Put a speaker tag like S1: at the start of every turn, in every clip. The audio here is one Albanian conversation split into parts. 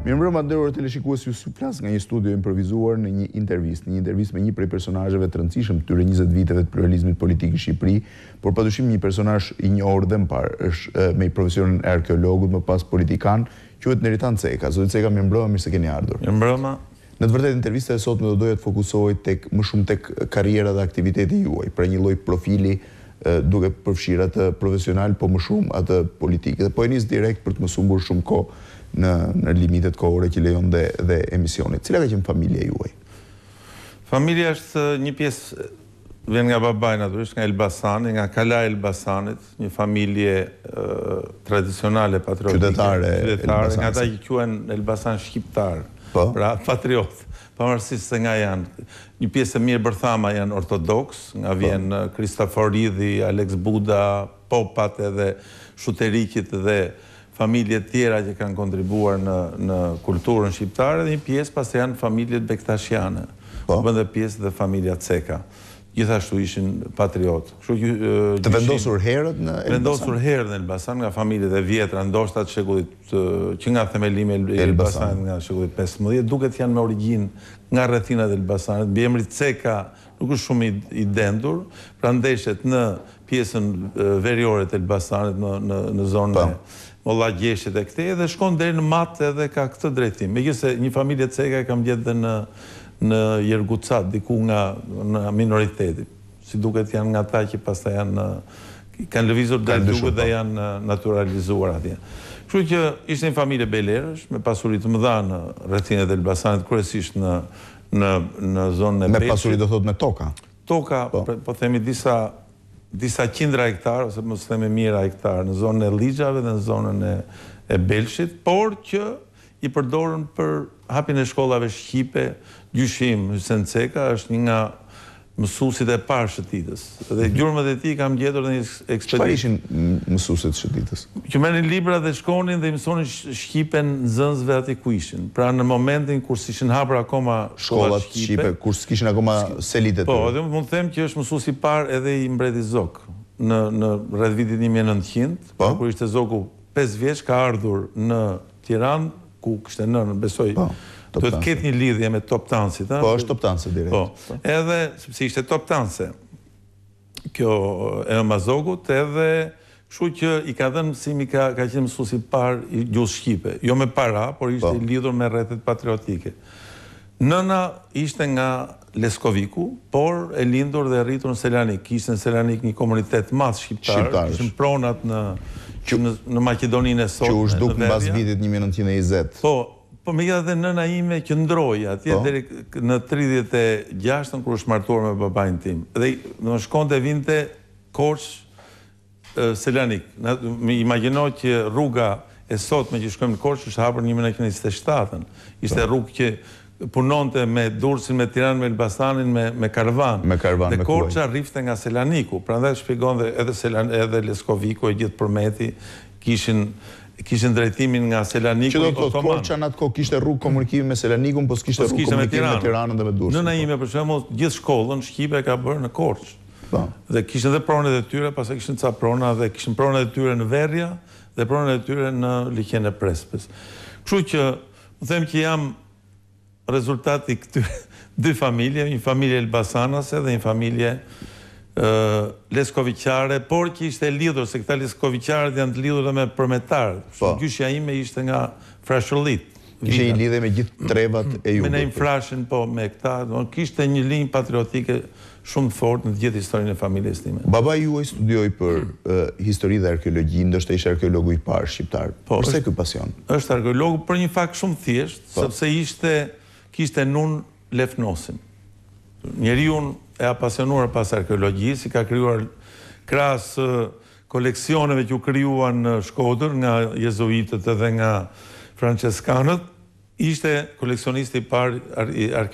S1: Mirëmbrëma nderuar teleshikues, ju flas nga një studio improvisuar në një intervistë me një prej personazheve të rëndësishëm këtyre 20 viteve të pluralizmit politik në Shqipëri, por padyshim një personazh i njohur dhe më parë, është me profesionin e arkeologut, më pas politikan, quhet Neritan Ceka. Zoti Ceka, mirëmbrëma, mirë se keni ardhur.
S2: Mirëmbrëma.
S1: Në të vërtetë intervista e sotme do doja të fokusohej më shumë tek karriera dhe aktiviteti juaj, pra një lloj profili duke përfshirë atë profesional, po më shumë atë politik. Dhe po e nis direkt për të mos humbur shumë kohë në limitet kohore që lejon dhe emisionit. Cila ka qenë familja juaj?
S2: Familja është një pjesë, vjen nga babai natyrisht, nga Elbasani, nga Kala Elbasanit, një familje tradicionale patriotike.
S1: Qytetare,
S2: nga ata që quhen Elbasan shqiptar, pra patriot. Pavarësisht se nga janë, një pjesë e mirë bërthama janë ortodoks, nga vjen Kristaforidhi, Alex Buda, Popat edhe Shuterikit dhe familje tjera që kanë kontribuar në kulturën shqiptare, dhe një pjesë pas janë familjet Bektashiane. Bën dhe pjesë dhe familja Ceka. Gjithashtu ishin patriot.
S1: Të vendosur herët në Elbasan?
S2: Vendosur herët në Elbasan nga familjet e vjetra, ndoshta të shekullit, që nga themelimi e Elbasan nga shekullit 15, duket janë me origjinë nga rrethinat e Elbasanit. Mbiemri Ceka nuk është shumë i dendur, pra ndeshet në pjesën veriore të Elbasanit, në zonën e Molla Gjeshit e këtej, dhe shkon deri në Matë edhe ka këtë drejtim. Megjithëse një familje Ceka e kam gjetë dhe në Jergucat, diku nga minoriteti. Si duket janë nga ta që pastaj kanë lëvizur drejt duket dhe janë naturalizuar atje. Kështu që ishte një familje belerësh, me pasuri të mëdha në rrethinat e Elbasanit, kryesisht në zonën e Belshit.
S1: Me pasuri do thot me toka?
S2: Toka, po themi disa qindra hektar, ose mos themi mijëra hektar, në zonën e Ligjave dhe në zonën e Belshit, por që i përdorën për hapjen e shkollave shqipe. Gjyshim Hysen Ceka është një nga mësuesit e parë shëtitës. Dhe gjurmët e tij kam gjetur në një ekspedicion.
S1: Çfarë ishin mësuesit shëtitës?
S2: Që merrnin libra dhe shkonin dhe i mësonin shqipen nxënësve aty ku ishin. Pra në momentin kur s'ishin hapur akoma shkollat shqipe,
S1: kur s'kishin akoma selit e tyre.
S2: Po, dhe mund të them që është mësues i parë edhe i mbretit Zok. Në rreth vitit 1900, kur ishte Zoku 5 vjeç, ka ardhur në Tiranë, ku kishte nënën, besoj. Duhet ketë një lidhje me Toptansit.
S1: Po, është Toptanse direkt.
S2: Po, edhe, sepse ishte Toptanse, kjo e Mazogut, edhe kështu që i ka dhënë mësimi, ka qenë mësues i parë i gjuhës shqipe. Jo me para, por ishte i lidhur me rrethet patriotike. Nëna ishte nga Leskoviku, por e lindur dhe rritur në Selanik. Kishte në Selanik një komunitet madh shqiptar, kishin pronat në Maqedoninë e sotme.
S1: Që u zhduk mbas vitit 1920.
S2: Po me gjithë dhe nëna ime që ndroi atje deri në 36-ën kur është martuar me babain tim. Dhe në shkonte vinte Korç Selanik. Me imagjino që rruga e sotme që shkojmë në Korç është hapur në 1927-ën. Ishte rrugë që punonte me Durrësin, me Tiranë, me Elbasanin, me karvan. Dhe Korça rrifte nga Selaniku. Prandaj shpjegon dhe edhe Leskoviku e gjithë përmeti kishin drejtimin nga Selaniku.
S1: Që do të thotë Korça në atë kohë kishte rrugë komunikimi me Selanikun, po s'kishte rrugë komunikimi me Tiranën dhe me Durrësin.
S2: Nëna ime për shembull gjithë shkollën shqipe ka bërë në Korç. Dhe kishin edhe pronat e tyre, pastaj kishin ca prona dhe kishin pronat e tyre në Verja dhe pronat e tyre në liqen e Prespës. Kështu që më them që jam rezultati këtyre dy familje, një familje elbasanase dhe një familje leskoviqare, por që ishte lidhur, se këta leskoviqarët janë të lidhur dhe me përmetarët. Gjyshja ime ishte nga Frashëllit.
S1: Kishe një lidhje me gjithë trevat e jugut.
S2: Me ne Frashin, po me këta. Kishte një linjë patriotike shumë të fortë në të gjithë historinë e familjes time.
S1: Babai juaj studioi për histori dhe arkeologji, ndoshta ishte arkeologu i parë shqiptar. Pse ky pasion?
S2: Është arkeologu për një fakt shumë thjesht, sepse kishte nun Lefnosin. Njeriu e apasionuar pas arkeologjisë, i ka krijuar krahas koleksioneve që u krijuan në Shkodër nga jezuitët edhe nga franceskanët, ishte koleksionist i parë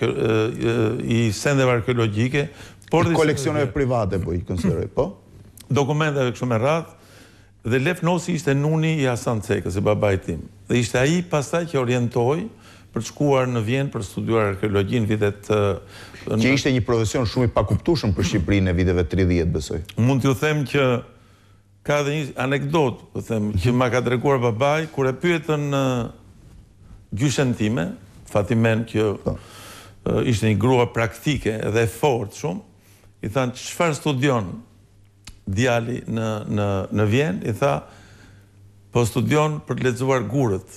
S2: i sendeve arkeologjike.
S1: Koleksioneve private, po i konsideroj, po?
S2: Dokumenteve kështu me radhë, dhe Lefnosi ishte nuni i Hasan Cekës, i babait tim. Dhe ishte ai pastaj që orientoi për të shkuar në Vjenë për studiuar arkeologjinë vitet...
S1: Që ishte një profesion shumë i pakuptueshëm për Shqipërinë e viteve 30, besoj.
S2: Mund t'ju them që ka dhe një anekdotë, që ma ka treguar babai, kur e pyetën gjyshen time, Fatimen, kjo ishte një grua praktike dhe fort shumë, i thanë, çfarë studion djali në Vjenë? I tha, po studion për të lexuar gurët.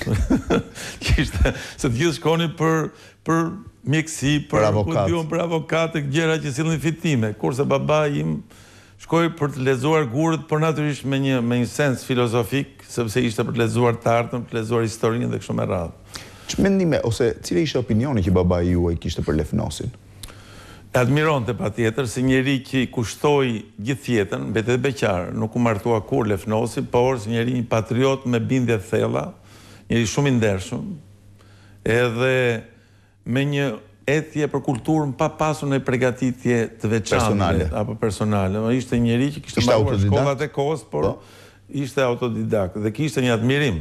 S2: Se të gjithë shkonin për mjekësi, për avokatë, gjëra që sillnin fitime, kurse baba im shkoi për të lexuar gurët, por natyrisht me një sens filozofik, sepse ishte për të lexuar të ardhmen, për të lexuar historinë dhe kështu me radhë.
S1: Ç'mendime ose cili ishte opinioni që babai juaj kishte për Lefnosin?
S2: Admironte patjetër si njeri që kushtoi gjithë jetën, mbeti beqar, nuk u martua kur Lefnosi, por si njeri një patriot me bindje të thella, njeri shumë i ndershëm, edhe me një etje për kulturën pa pasur në përgatitje të veçantë apo personale. Ishte njeri që kishte mbaruar shkollat e kohës, por ishte autodidakt dhe kishte një admirim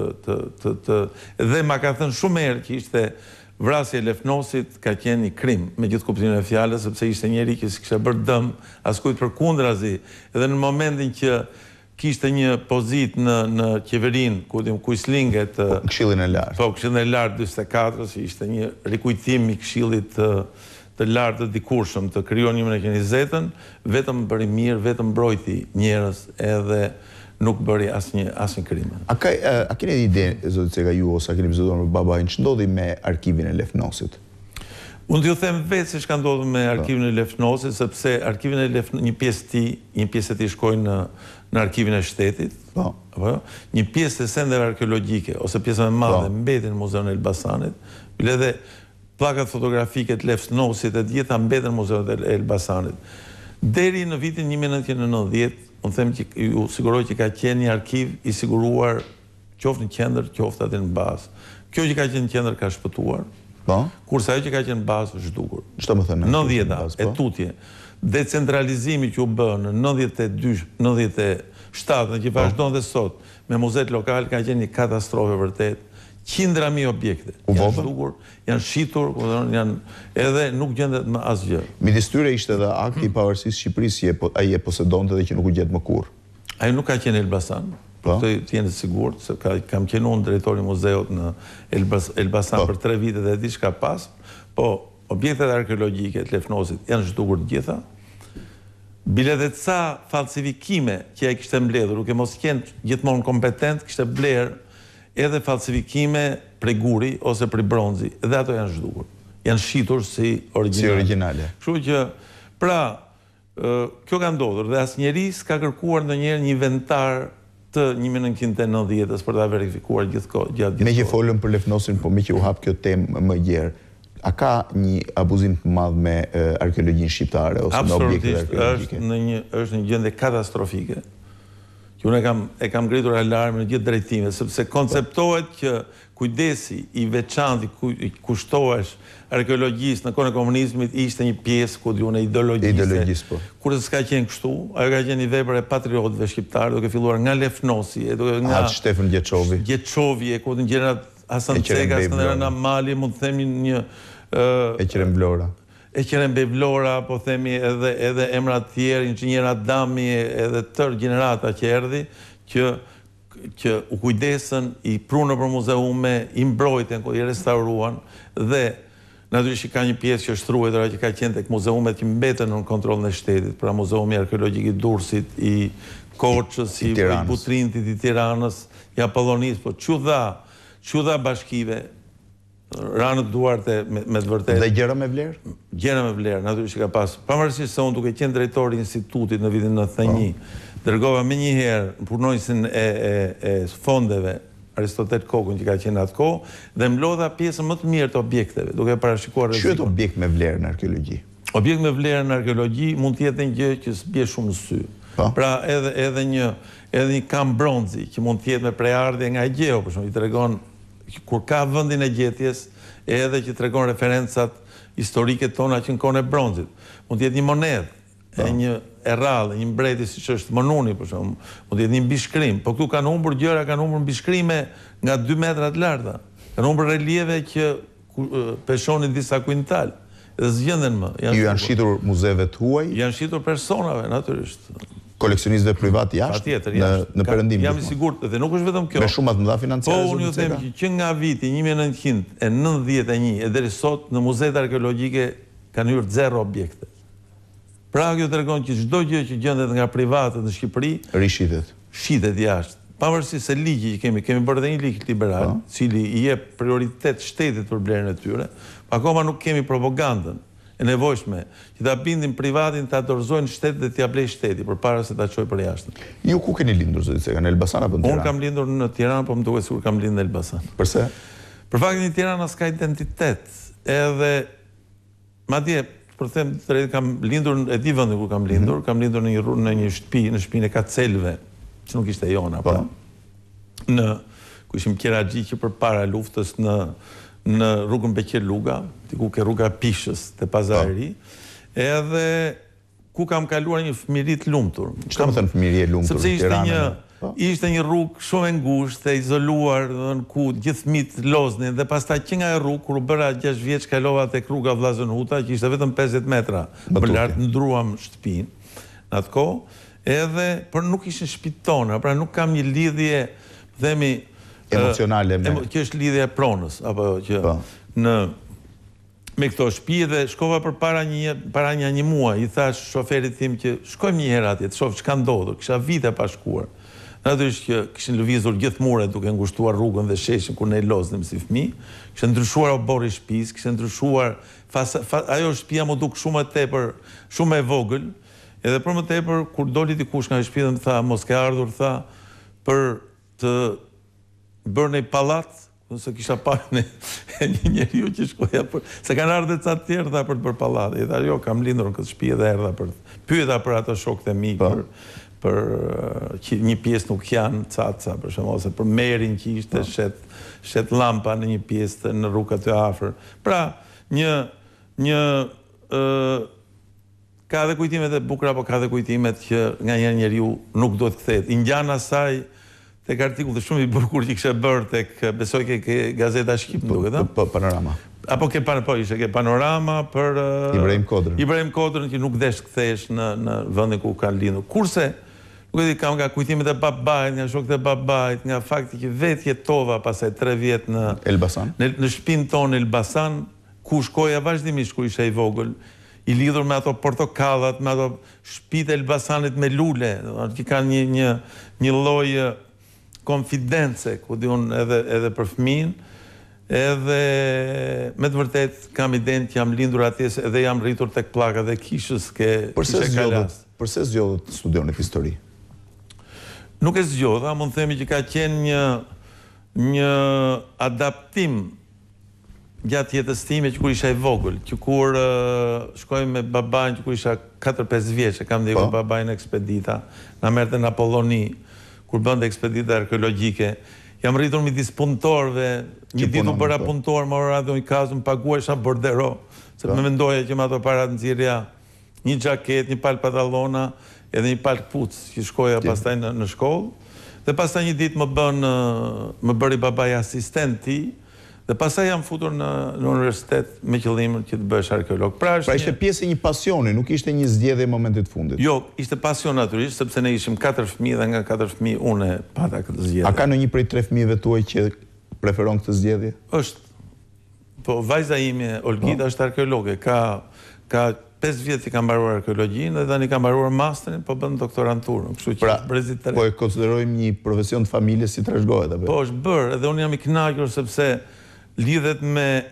S2: dhe ma ka thënë shumë herë që ishte vrasja e Lefnosit ka qenë një krim me gjithë kuptimin e fjalës, sepse ishte njeri që s'kishte bërë dëm askujt përkundrazi, edhe në momentin që kishte një pozitë në qeverinë ku i slinget
S1: Këshillin e lartë.
S2: Po, Këshillin e lartë 44, që ishte një rikujtim i Këshillit të lartë të dikurshëm të krijuar në 1920-ën, vetëm bëri mirë, vetëm mbrojti njerëz edhe nuk bëri asnjë krim.
S1: A keni ide, zoti Ceka, ju ose a keni biseduar me babain, ç'ndodhi me arkivin e Lefnosit?
S2: Unë t'ju them vetë se ç'ka ndodhur me arkivin e Lefnosit, sepse arkivin e Lefnosit, një pjesë e tij shkoi në arkivin e shtetit, një pjesë e sendeve arkeologjike ose pjesa më e madhe mbeti në Muzeun e Elbasanit, bile edhe pllakat fotografike të Lefnosit e të gjitha mbeten në Muzeun e Elbasanit. Deri në vitin 1990, unë them që ju siguroj që ka qenë një arkiv i siguruar qoftë në qendër, qoftë aty në bazë. Kjo që ka qenë në qendër ka shpëtuar, kurse ajo që ka qenë në bazë është zhdukur.
S1: Ç'do të thënë?
S2: 90-ta, e tutje. Decentralizimi që u bë në 92, 97, në që vazhdon dhe sot, me muzet lokal ka qenë një katastrofë vërtet. Qindra mi objekte janë zhdukur, janë shitur, edhe nuk gjendet më asgjë.
S1: Midis tyre ishte edhe akti i pavarësisë së Shqipërisë, ai e posedonte dhe që nuk u gjet më kurrë.
S2: Ai nuk ka qenë në Elbasan. Të jeni sigurt se kam qenë unë drejtori i muzeut në Elbasan për 3 vite dhe diçka pas, po objektet arkeologjike të Lefnosit janë zhdukur të gjitha. Bile dhe ca falsifikime që ai kishte mbledhur, duke mos qenë gjithmonë kompetent, kishte blerë edhe falsifikime prej guri ose prej bronzi, dhe ato janë zhdukur. Janë shitur si origjinale. Kështu që, pra, kjo ka ndodhur dhe asnjëri s'ka kërkuar ndonjëherë një inventar të 1990-s për ta verifikuar gjithë.
S1: Me që folëm për Lefnosin, po me që u hap kjo temë më gjerë, a ka një abuzim të madh me arkeologjinë shqiptare ose me objektet arkeologjike?
S2: Është një gjendje katastrofike. Që unë e kam ngritur alarmin në gjithë drejtimet, sepse konceptohet që kujdesi i veçantë i kushtohesh arkeologjisë në kohën e komunizmit ishte një pjesë ku diun e ideologjisë. Kurse s'ka qenë kështu, ajo ka qenë një vepër e patriotëve shqiptarë, duke filluar nga Lefnosi, nga
S1: Shtefan Gjeçovi.
S2: Gjeçovi, ku të gjërat Hasan Ceka, Skënderaj Amali, mund të themi një
S1: Eqrem Vlora.
S2: Eqrem Vlora, po themi edhe emra të tjerë, inxhinier Adami, edhe tërë gjenerata që erdhi, që u kujdesën, i prunë për muzeume, i mbrojtën, i restauruan, dhe natyrisht ka një pjesë që është ruajtur, që ka qenë tek muzeumet që mbeten në kontrollin e shtetit, pra muzeumi arkeologjik i Durrësit, i Korçës, i Butrintit, i Tiranës, i Apollonisë, po çudha bashkive, ranët duarte me të vërtetë.
S1: Dhe gjëra me vlerë?
S2: Gjëra me vlerë, natyrisht ka pasur. Pavarësisht se unë duke qenë drejtori i institutit në vitin 91, dërgova menjëherë punonjësin e fondeve Aristotel Kokun që ka qenë atë kohë dhe mlodha pjesën më të mirë të objekteve, duke parashikuar rrezikun.
S1: Ç'është objekt me vlerë në arkeologji?
S2: Objekt me vlerë në arkeologji mund të jetë një gjë që s'bie shumë në sy. Pra edhe një kam bronzi që mund të jetë me prejardhje nga Egjeu, për shembull, i tregon kur ka vendin e gjetjes, edhe që tregon referencat historike tona që në kohën e bronzit. Mund të jetë një monedhë, një rrallë, një mbreti siç është Monuni, për shembull, mund të jetë një mbishkrim, po këtu kanë humbur gjëra, kanë humbur mbishkrime nga 2 metra të larta. Kanë humbur relieve që peshonin disa kuintal. Dhe zgjenden më.
S1: Ju janë shitur muzeve të huaj?
S2: Janë shitur personave, natyrisht.
S1: koleksionistëve privat jashtë në perëndim.
S2: Jam I sigurt dhe nuk është vetëm kjo.
S1: Me shumë të mëdha financiare.
S2: Po unë ju them që nga viti 1991 e deri sot në muzeet arkeologjike kanë hyrë 0 objekte. Pra kjo tregon që çdo gjë që gjendet nga privatët në Shqipëri shitet jashtë. Pavarësisht se ligji që kemi bërë edhe një ligj liberal, cili I jep prioritet shtetit për blerjen e tyre, akoma nuk kemi propagandën e nevojshme që ta bindin privatin ta dorëzojnë shtetit dhe t'ia blej shteti përpara se ta çojë për jashtë.
S1: Ju ku keni lindur zoti Ceka, në Elbasan apo në Tiranë?
S2: Unë kam lindur në Tiranë, po më duket sikur kam lindur në Elbasan.
S1: Përse?
S2: Për faktin që Tirana s'ka identitet. Edhe madje për them drejt kam lindur e di vendin ku kam lindur në një shtëpi, në shtëpinë e Kacelve, që nuk ishte jona, pra. Ku ishim Keraxhi që përpara luftës në rrugën Beqir Luga, ku ke rruga Pishës te Pazari, edhe ku kam kaluar një fëmijëri të lumtur.
S1: Çfarë më thën fëmijëri e lumtur në Tiranë?
S2: Ishte një rrugë shumë e ngushtë, e izoluar, ku gjithë fëmijët loznin dhe pastaj që nga e rrugë kur u bëra 6 vjeç kalova tek rruga Vllazën Huta, që ishte vetëm 50 metra më lart, ndruam shtëpinë në atë kohë, edhe por nuk ishin shtëpitë tona, pra nuk kam një lidhje, themi
S1: emocionale
S2: që është lidhja e pronës apo që me këto shtëpi dhe shkova para një muaj, I thash shoferit tim që shkojmë një herë atje, të shoh çka ndodhur, kisha vite pa shkuar. Natyrisht që kishin lëvizur gjithë muret duke ngushtuar rrugën dhe sheshin kur ne loznim si fëmijë, kishte ndryshuar oborri I shtëpisë, kishte ndryshuar ajo shtëpia më duk shumë e tepër, shumë e vogël, edhe për më tepër kur doli dikush nga shtëpia më tha mos ke ardhur tha për të bërë një pallat, se kisha parë një njeriu që shkoja për se kanë ardhur ca të tjerë tha për të bërë pallat. I tha jo, kam lindur në këtë shtëpi dhe erdha për pyeta për ato shokët e mi për një pjesë nuk janë caca, për shembull, ose për merin që ishte shet lampa në një pjesë në rrugë aty afër. Pra, ka dhe kujtimet e bukura, po ka dhe kujtimet që nganjëherë njeriu nuk duhet kthehet. I ngjan asaj tek artikulli shumë I bukur që kisha bërë tek besoj ke Gazeta Shqip, duket,
S1: ëh? Panorama.
S2: Apo ishte ke Panorama për Ibrahim Kodrën që nuk desh kthehesh në vendin ku kanë lindur. Kurse nuk e di kam nga kujtimet e babait, nga shokët e babait, nga fakti që vetë jetova pasaj 3 vjet në
S1: Elbasan.
S2: Në shtëpinë tonë në Elbasan, ku shkoja vazhdimisht kur isha I vogël, I lidhur me ato portokallat, me ato shtëpitë e Elbasanit me lule, që kanë një lloj konfidence, ku di unë edhe për fëmin, edhe me të vërtet kam idenë që jam lindur atje edhe jam rritur tek pllaka dhe kishës
S1: Përse zgjodhët studionit histori?
S2: Nuk e zgjodha, mund të themi që ka qenë një adaptim gjatë jetës time që kur isha I vogël, që kur shkojmë me babain që kur isha 4-5 vjeç, kam ndjekur babain në ekspedita, na merrte në Apolloni, kur bënte ekspedita arkeologjike. Jam rritur midis punëtorëve, një ditë u bëra punëtor, mora dhe një kazë, më paguajsha bordero, se më mendoja që me ato parat nxirrja një xhaket, një palë pantallona, edhe një palë kpucë, që shkoja pastaj në shkollë. Dhe pastaj një ditë më bëri babai asistenti, dhe pastaj jam futur në universitet me qëllimin që të bëhesh arkeolog. Pra
S1: ishte pjesë e një pasioni, nuk ishte një zgjedhje e momentit fundit.
S2: Jo, ishte pasion natyrisht, sepse ne ishim 4 fëmijë dhe nga 4 fëmijë unë pata këtë zgjedhje.
S1: A ka ndonjë prej 3 fëmijëve tuaj që preferon këtë zgjedhje?
S2: Po vajza ime Olgita është arkeologe, ka 5 vjet që ka mbaruar arkeologjinë dhe tani ka mbaruar masterin, po bën doktoranturën, kështu që brezit të re.
S1: Po e konsiderojmë një profesion të familjes si trashëgohet apo?
S2: Po është bërë, edhe unë jam I kënaqur sepse lidhet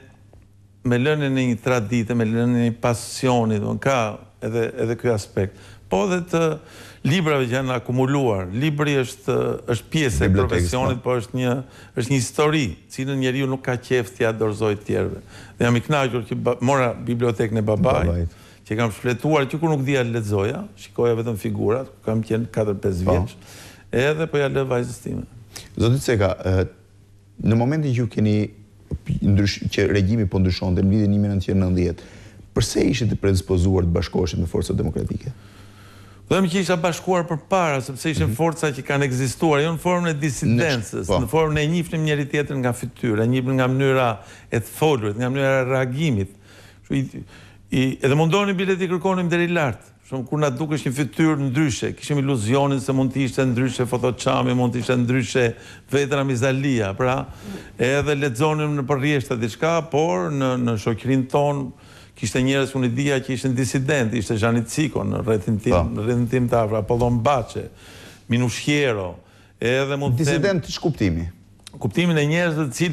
S2: me lënien e një tradite, me lënien e një pasioni, ka edhe ky aspekt. Po edhe të librave që janë akumuluar. Libri është pjesë e profesionit, po është një histori, cilën njeriu nuk ka qejf t'ia dorëzojë të tjerëve. Dhe jam I kënaqur që mora bibliotekën e babait, që kam shfletuar që kur nuk dija lexoja, shikoja vetëm figurat, kam qenë 4-5 vjeç, edhe po ja lë vajzës time.
S1: Zoti Ceka, në momentin që ju keni që regjimi po ndryshonte në vitin 1990, përse ishit të predispozuar të bashkoheshit me forcat demokratike?
S2: Them që isha bashkuar përpara, sepse ishin forca që kanë ekzistuar, jo në formën e disidencës, në formën e njihnim njëri tjetrin nga fytyra, njihnim nga mënyra e të folurit, nga mënyra e reagimit. Edhe mundonin bilet I kërkonim deri lart. kur na dukesh një fytyrë ndryshe, kishim iluzionin se mund të ishte ndryshe Fotoçami, mund të ishte ndryshe Vetra Mizalia, pra edhe lexonim në përrjeshta diçka, por në shoqërinë tonë kishte njerëz unë dija që ishin disident, ishte Xhani Ciko në rrethin tim të afër, Apollon Baçe, Minushqiero, edhe mund të them
S1: disident ç'kuptimi?
S2: Kuptimin e njerëzve të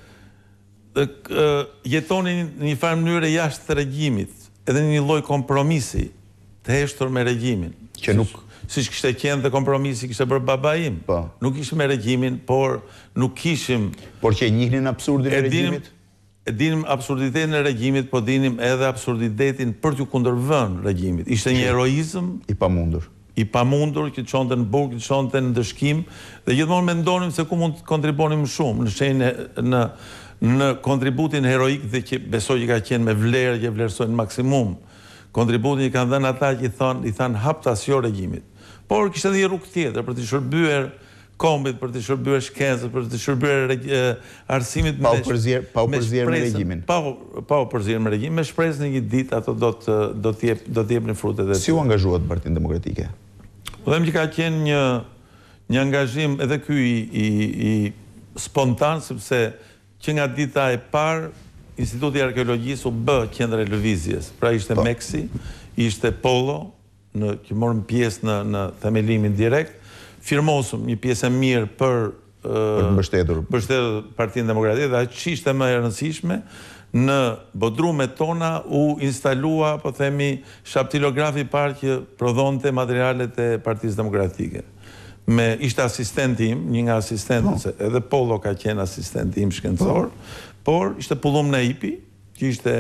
S2: cilët jetonin në një farë mënyrë jashtë të regjimit, edhe në një lloj kompromisi të heshtur me regjimin.
S1: Që nuk
S2: siç kishte qenë dhe kompromisi kishte bërë baba im. Nuk ishim me regjimin, por nuk kishim.
S1: Por që e njihnin absurdin e regjimit?
S2: E dinim absurditetin e regjimit, po dinim edhe absurditetin për t'u kundërvënë regjimit. Ishte një heroizëm
S1: i pamundur.
S2: I pamundur që çonte në burg, që çonte në dëshkim, dhe gjithmonë mendonim se ku mund të kontribuonim shumë në shenjë në kontributin heroik dhe që besoj që ka qenë me vlerë që vlerësojnë maksimum. Kontributin i kanë dhënë ata që i thanë haptas jo regjimit. Por kishte edhe një rrugë tjetër për të shërbyer kombit, për të shërbyer shkencës, për të shërbyer arsimit
S1: pa u përzier me regjimin.
S2: Pa u përzier me regjimin, me shpresën një ditë ato do të jepnin frutet e tyre.
S1: Si u angazhuat Partinë Demokratike?
S2: Po them që ka qenë një angazhim edhe ky i spontan, sepse që nga dita e parë Instituti i Arkeologjisë u bë qendër e lëvizjes. Pra ishte Meksi, ishte Polo, që morëm pjesë në themelimin direkt, firmosëm një pjesë e mirë për
S1: mbështetur
S2: Partinë Demokratike, dhe që ishte më e rëndësishme, në bodrumet tona u instalua, po themi, shaptilografi parë që prodhonte materialet e Partisë Demokratike. Ishte asistenti im, një nga asistentët, edhe Polo ka qenë asistenti im shkencor, por ishte Pullum Naipi, që ishte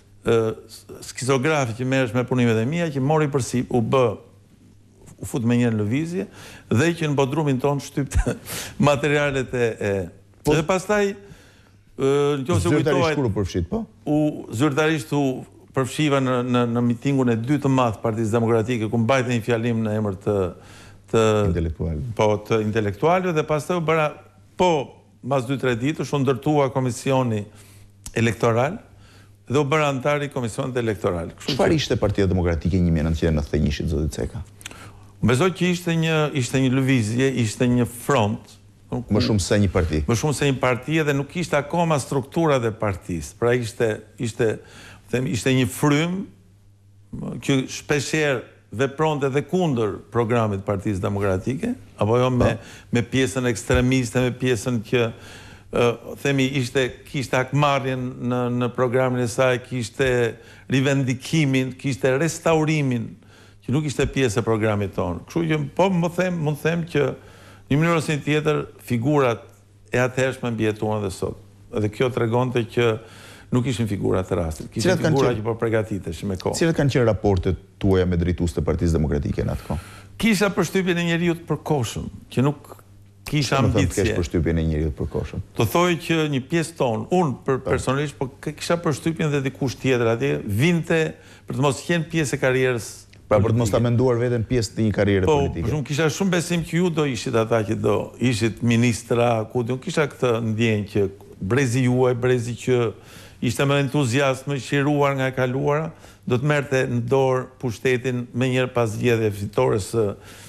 S2: skizografi që merresh me punimet e mia, që mori përsi, u fut me një në lëvizje, dhe që në bodrumin tonë shtypte materialet e... Dhe pastaj,
S1: zyrtarisht kur u përfshit, po?
S2: Zyrtarisht u përfshiva në mitingun e dytë të madh Partisë Demokratike, ku mbajte një fjalim në emër të intelektualëve, dhe pastaj u bëra, mas 2-3 ditë, u ndërtua komisioni elektoral dhe u bëra antar i komisionit elektoral.
S1: Çfarë ishte Partia Demokratike 1991, zoti Ceka?
S2: Besoj që ishte një lëvizje, ishte një front.
S1: Më shumë se një parti.
S2: Më shumë se një parti, dhe nuk ishte akoma struktura dhe partisë. Pra ishte një frym që shpeshherë vepronte dhe kundër programit Partisë Demokratike, apo jo me pjesën ekstremiste, me pjesën që themi kishte akmarrjen në programin e saj, kishte rivendikimin, kishte restaurimin, që nuk ishte pjesë e programit tonë. Kështu që po mund të them që një mënyrë ose një tjetër figurat e atëhershme mbjetuan dhe sot. Dhe kjo tregonte që nuk ishin figura të rastit, kishin figura që po përgatiteshin me kohë.
S1: Cilat kanë qenë raportet tuaja me drejtuesit të Partisë Demokratike në atë kohë?
S2: Kisha përshtypjen e njeriu të përkohshëm, që nuk kisha ambicje.
S1: Të kesh përshtypjen e njeriu të përkohshëm.
S2: Të thoj që një pjesë tonë, unë personalisht, po kisha përshtypjen dhe dikush tjetër atje, vinte për të mos qenë pjesë e karrierës.
S1: Pra për të mos ta menduar veten pjesë të një karriere politike.
S2: Po, kisha shumë besim që ju do ishit ata që do ishit ministra, kisha këtë ndjenjë që brezi juaj, brezi që ishte më entuziast, më qiruar nga e kaluara, do të merrte në dorë pushtetin me njërë pas zgjedhjeve fitore së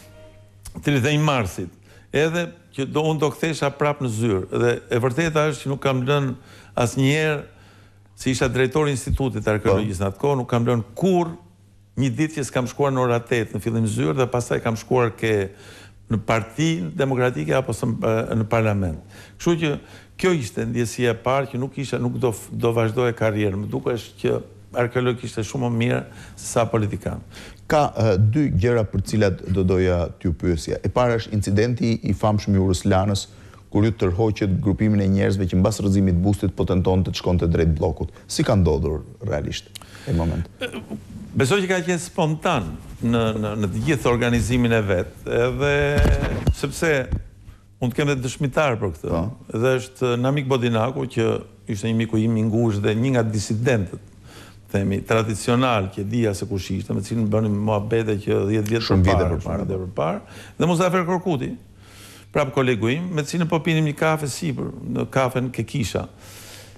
S2: 31 marsit. Edhe që unë do kthesha prapë në zyrë. Dhe e vërteta është që nuk kam lënë asnjëherë, si isha drejtori i Institutit të Arkeologjisë në atë kohë, nuk kam lënë kurrë një ditë që s'kam shkuar në ora 8 në fillim zyrë, dhe pastaj kam shkuar në Partinë Demokratike apo në parlament. Kështu që kjo ishte ndjesia e parë që nuk do vazhdoje karrierën. Më dukesh që arkeolog ishte shumë më mirë se sa politikan.
S1: Ka dy gjëra për cilat do doja t'ju pyesja. E para është incidenti i famshëm i Uruslanës, kur ju tërhoqet grupimin e njerëzve që mbas rrëzimit të bustit po tentonte të shkonte drejt bllokut. Si ka ndodhur realisht në moment?
S2: Besoj që ka qenë spontan në të gjithë organizimin e vet, edhe sepse unë të kem dhe dëshmitar për këtë. Dhe është Namik Bodinaku, që ishte një miku im i ngushtë dhe një nga disidentët, themi, tradicional, që dija se kush ishte, me cilin bënim muhabete që 10 vjetë për parë, dhe Muzafer Korkuti, prapë kolegu im, me cilin po pinim një kafe sipër, në kafen Kekisha.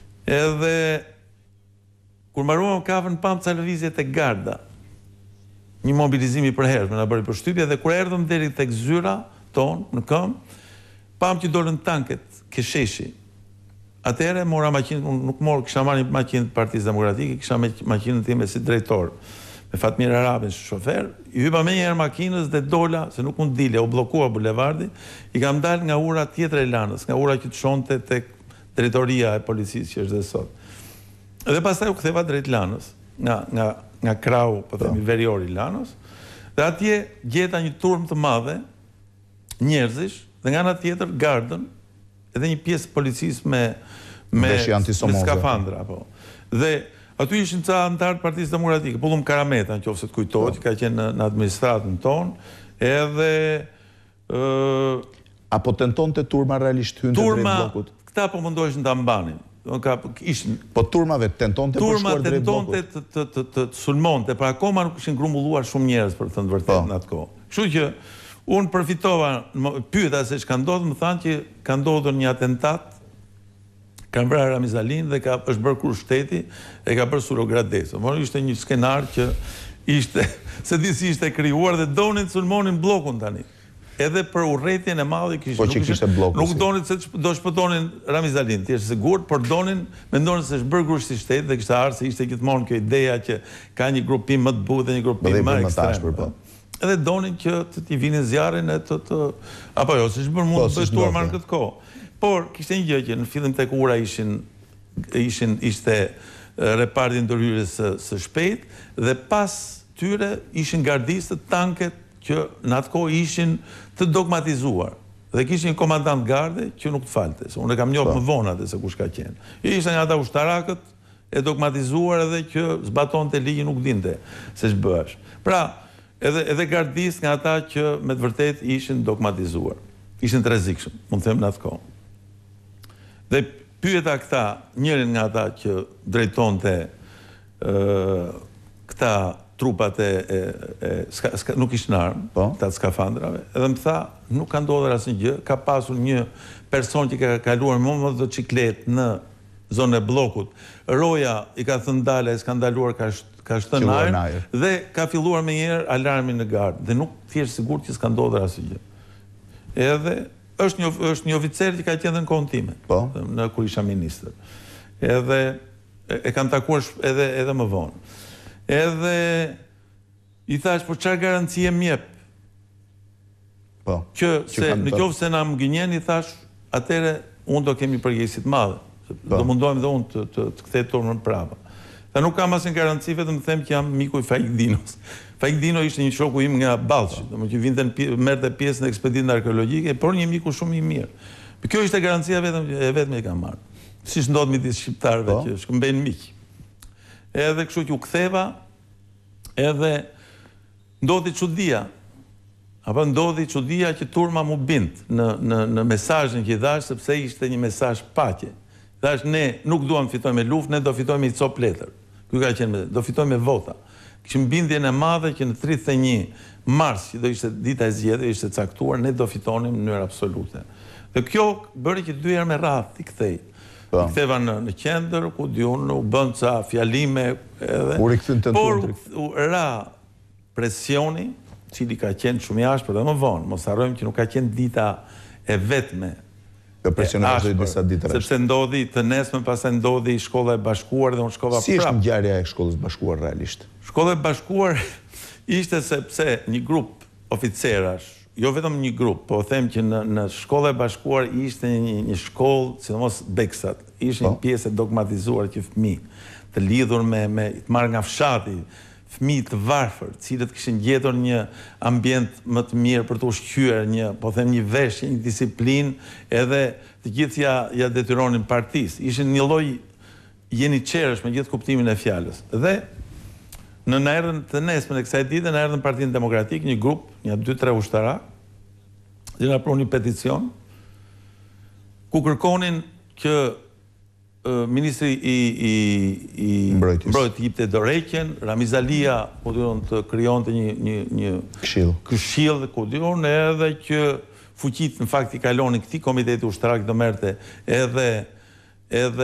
S2: Edhe kur marruam kafen, pam ca lëvizje te garda. një mobilizimi për herë, na bëri përshtypje dhe kur erdhëm deri tek zyra tonë në këmbë, pam që dolën tanket ke sheshi. Atëherë mora makinë, unë nuk kisha marrë një makinë të Partisë Demokratike, kisha makinën time si drejtor, me Fatmir Arabin si shofer, i hypa me njëherë makinës dhe dola, se nuk mund dilja, u bllokua bulevardi, i kam dalë nga ura tjetër e Lanës, nga ura që të shonte tek drejtoria e policisë që është dhe sot. Dhe pastaj u ktheva drejt Lanës, nga krau, po themi, verior i Lanës, dhe atje gjeta një turmë të madhe, njerëzish, dhe nga ana tjetër gardën, edhe një pjesë policisë me skafandra, po. Dhe aty ishin ca antarë të Partisë Demokratike, Pullum Karameta, nëse të kujtohet, që ka qenë në administratën tonë, edhe
S1: apo tentonte turma realisht hynte drejt bllokut?
S2: Këta po mundoheshin ta mbanin.
S1: Po turmave tentonte për shkuar drejt bllokut?
S2: Turma tentonte të sulmonte, pra akoma nuk ishin grumbulluar shumë njerëz për të thënë vërtet në atë kohë. Kështu që unë përfitova, pyeta se ç'ka ndodhur, më thanë që ka ndodhur një atentat, kanë vrarë Ramizalin dhe është bërë kur shteti e ka bërë Surogradesë. Por ishte një skenar që ishte, se di si ishte krijuar dhe donin të sulmonin bllokun tani. Edhe për urrëtitjen e madhe kishin.
S1: Po që kishte bllokun.
S2: Nuk donin se do shpëtonin Ramizalin, thjesht sigurt, por mendonin se është bërë grush si shteti dhe kishte ardhur se ishte gjithmonë kjo ideja që ka një grupim më të butë dhe një grupim më ekstrem. Edhe donin që t'i vinin zjarrin e apo jo, se është bërë mund të bëj turma në këtë kohë. Por, kishte një gjë që në fillim tek ura ishte reparti ndërhyrjes së shpejt dhe pas tyre ishin gardistët, tanket që në atë kohë ishin të dogmatizuar. Dhe kishin një komandant garde që nuk të falte, se unë e kam njohur më vonë atë se kush ka qenë. Ishte nga ata ushtarakët e dogmatizuar edhe që zbatonte ligjin, nuk dinte se ç'bëhesh. Pra, edhe gardistë nga ata që me të vërtet ishin dogmatizuar. Ishin të rrezikshëm, mund të them në atë kohë. Dhe pyeta këta, njërin nga ata që drejtonte këta trupat nuk ishin armë, këta të skafandrave, edhe më tha, nuk ka ndodhur asnjë gjë, ka pasur një person që ka kaluar me motociklet në zonën e bllokut. Roja i ka thënë dalë, s'ka ndaluar, ka shtënë ajër dhe ka filluar me njëherë alarmin në gardë dhe nuk thjesht sigurt që s'ka ndodhur asnjë gjë. Edhe është një oficer që ka qenë në kohën time, kur isha ministër. Edhe e kam takuar edhe më vonë. Edhe i thash, por çfarë garancie më jep? Që në qoftë se na gënjen, i thash, atëre unë do kemi përgjegjësi të mëdha. Do mundohem dhe unë të kthej turmën prapa. Tha nuk kam asnjë garanci, vetëm them që jam miku i Faik Dinos. Faik Dino ishte një shoku im nga Ballçi, domethënë që merrte pjesë në ekspeditën arkeologjike, por një miku shumë i mirë. Kjo ishte garancia vetëm e kam marrë. Siç ndodh midis shqiptarëve që shkëmbejnë miq. Edhe kështu që u ktheva, edhe ndodhi çudia. Apo ndodhi çudia që turma mu bind në mesazhin që i dhash, sepse ishte një mesazh paqe. Thash, ne nuk duam të fitojmë me luftë, ne do fitojmë i cop letër. Ky ka qenë, do fitojmë me vota. Kishim bindjen e madhe që në 31 mars, që do ishte dita e zgjedhjeve, ishte caktuar, ne do fitonim në mënyrë absolute. Dhe kjo bëri që 2 herë me radhë i kthej. I ktheva në qendër, ku diun u bën ca fjalime edhe. Por u ra presioni, cili ka qenë shumë i ashpër dhe më vonë. Mos harrojmë që nuk ka qenë dita e vetme. Sepse ndodhi të nesme, pastaj ndodhi Shkolla e Bashkuar dhe unë shkova prapë.
S1: Si është ngjarja e Shkollës së Bashkuar realisht?
S2: Shkolla e Bashkuar ishte sepse një grup oficerash, jo vetëm një grup, po them që në Shkolla e Bashkuar ishte një shkollë, sidomos Beksat, ishte një pjesë e dogmatizuar që fëmijë të lidhur me të marrë nga fshati, fëmijë të varfër, cilët kishin gjetur një ambient më të mirë për të ushqyer, një veshje, një disiplinë, edhe të gjithë ja detyronin partisë. Ishin një lloj jeniçerësh me gjithë kuptimin e fjalës. Dhe në erën të nesme e kësaj dite, në erdhën Partinë Demokratike, një grup, një 2-3 ushtarak, dhe na prunë një peticion, ku kërkonin që Ministri i Mbrojtjes jepte dorëheqjen, Ramizalia po diun të krijonte një këshill, ku diun edhe që fuqitë në fakt i kalonin këtij komiteti ushtarak do merrte edhe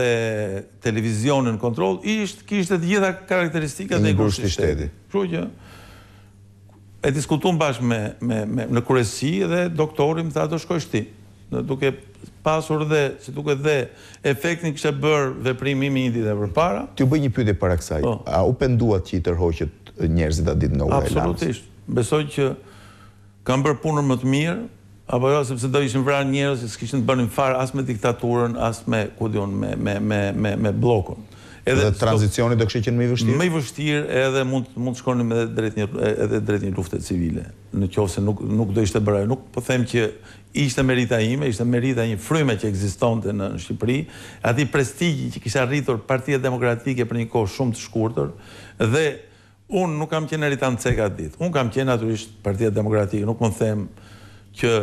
S2: televizionin në kontroll, kishte të gjitha karakteristikat e një grupi shteti. Kështu që e diskutuam bashkë në kryesi dhe doktori më tha do shkojsh ti. Duke pasur si duke dhe efektin kishte bërë veprimi i një ditë përpara.
S1: T'ju bëj një pyetje para kësaj. A u penduat që i tërhoqet njerëzit atë ditë nga Ura e Lanës?
S2: Absolutisht. Besoj që kanë bërë punën më të mirë, apo jo, sepse do ishin vrarë njerëz që s'kishin të bënin fare as me diktaturën, as me me bllokun.
S1: Edhe tranzicioni do kishte qenë më i vështirë?
S2: Më i vështirë edhe mund të shkonim edhe drejt një lufte civile. Në qoftë se nuk do ishte bërë. Nuk po them që ishte merita ime, ishte merita një fryme që ekzistonte në Shqipëri, atij prestigji që kishte arritur Partia Demokratike për një kohë shumë të shkurtër, dhe unë nuk kam qenë Eritan Ceka atë ditë. Unë kam qenë natyrisht Partia Demokratike, nuk mund them që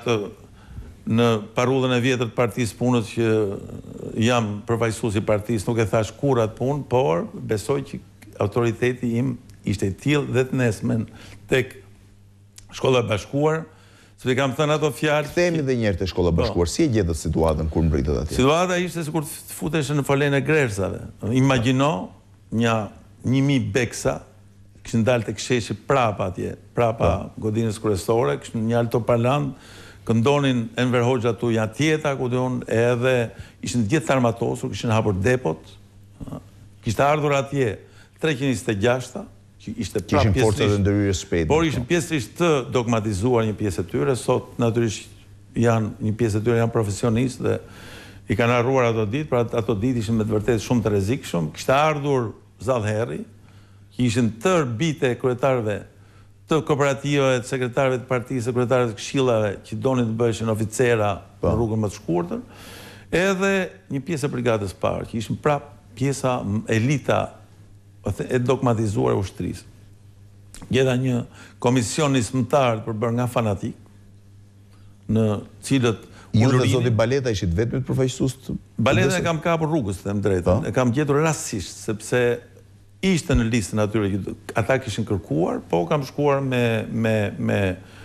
S2: në parullën e vjetër të Partisë Punës që jam përfaqësues i partisë, nuk e thash kurrë atë punë, por besoj që autoriteti im ishte i tillë dhe të nesmen tek Shkolla e Bashkuar, sepse kam thënë ato fjalë.
S1: Themi edhe një herë te Shkolla e Bashkuar, si e gjetët situatën kur mbritët atje?
S2: Situata ishte sikur të futesh në folen e grersave. Imagjino 1000 beksa kishin dalë tek sheshi prapa atje, prapa godinës kryesore, kishin një altoparlant, këndonin Enver Hoxha tu janë tjeta, ku diun, edhe ishin gjithë armatosur, kishin hapur depot, kishte ardhur atje 326-ta, që ishte
S1: kishin forcat e ndërhyrjes shpejt.
S2: Por ishin pjesërisht të dogmatizuar një pjesë e tyre, sot natyrisht një pjesë e tyre janë profesionistë dhe i kanë harruar ato ditë, pra ato ditë ishin me të vërtetë shumë të rrezikshëm. Kishte ardhur Zallherri, që ishin tërë bite kryetarëve të kooperativave, të sekretarëve të partisë, kryetarëve të këshillave që donin të bëheshin oficera në rrugën më të shkurtër, edhe një pjesë e brigadës parë, që ishin prap pjesa elita e dogmatizuar e ushtrisë. Gjeta një komision nismëtar për bërë nga fanatik, në cilët
S1: ju dhe zoti Baleta ishit vetëm të përfaqësues të
S2: Baleta e kam kapur rrugës, të them drejtën. E kam gjetur rastësisht, sepse ishte në listën atyre që ata kishin kërkuar, po kam shkuar me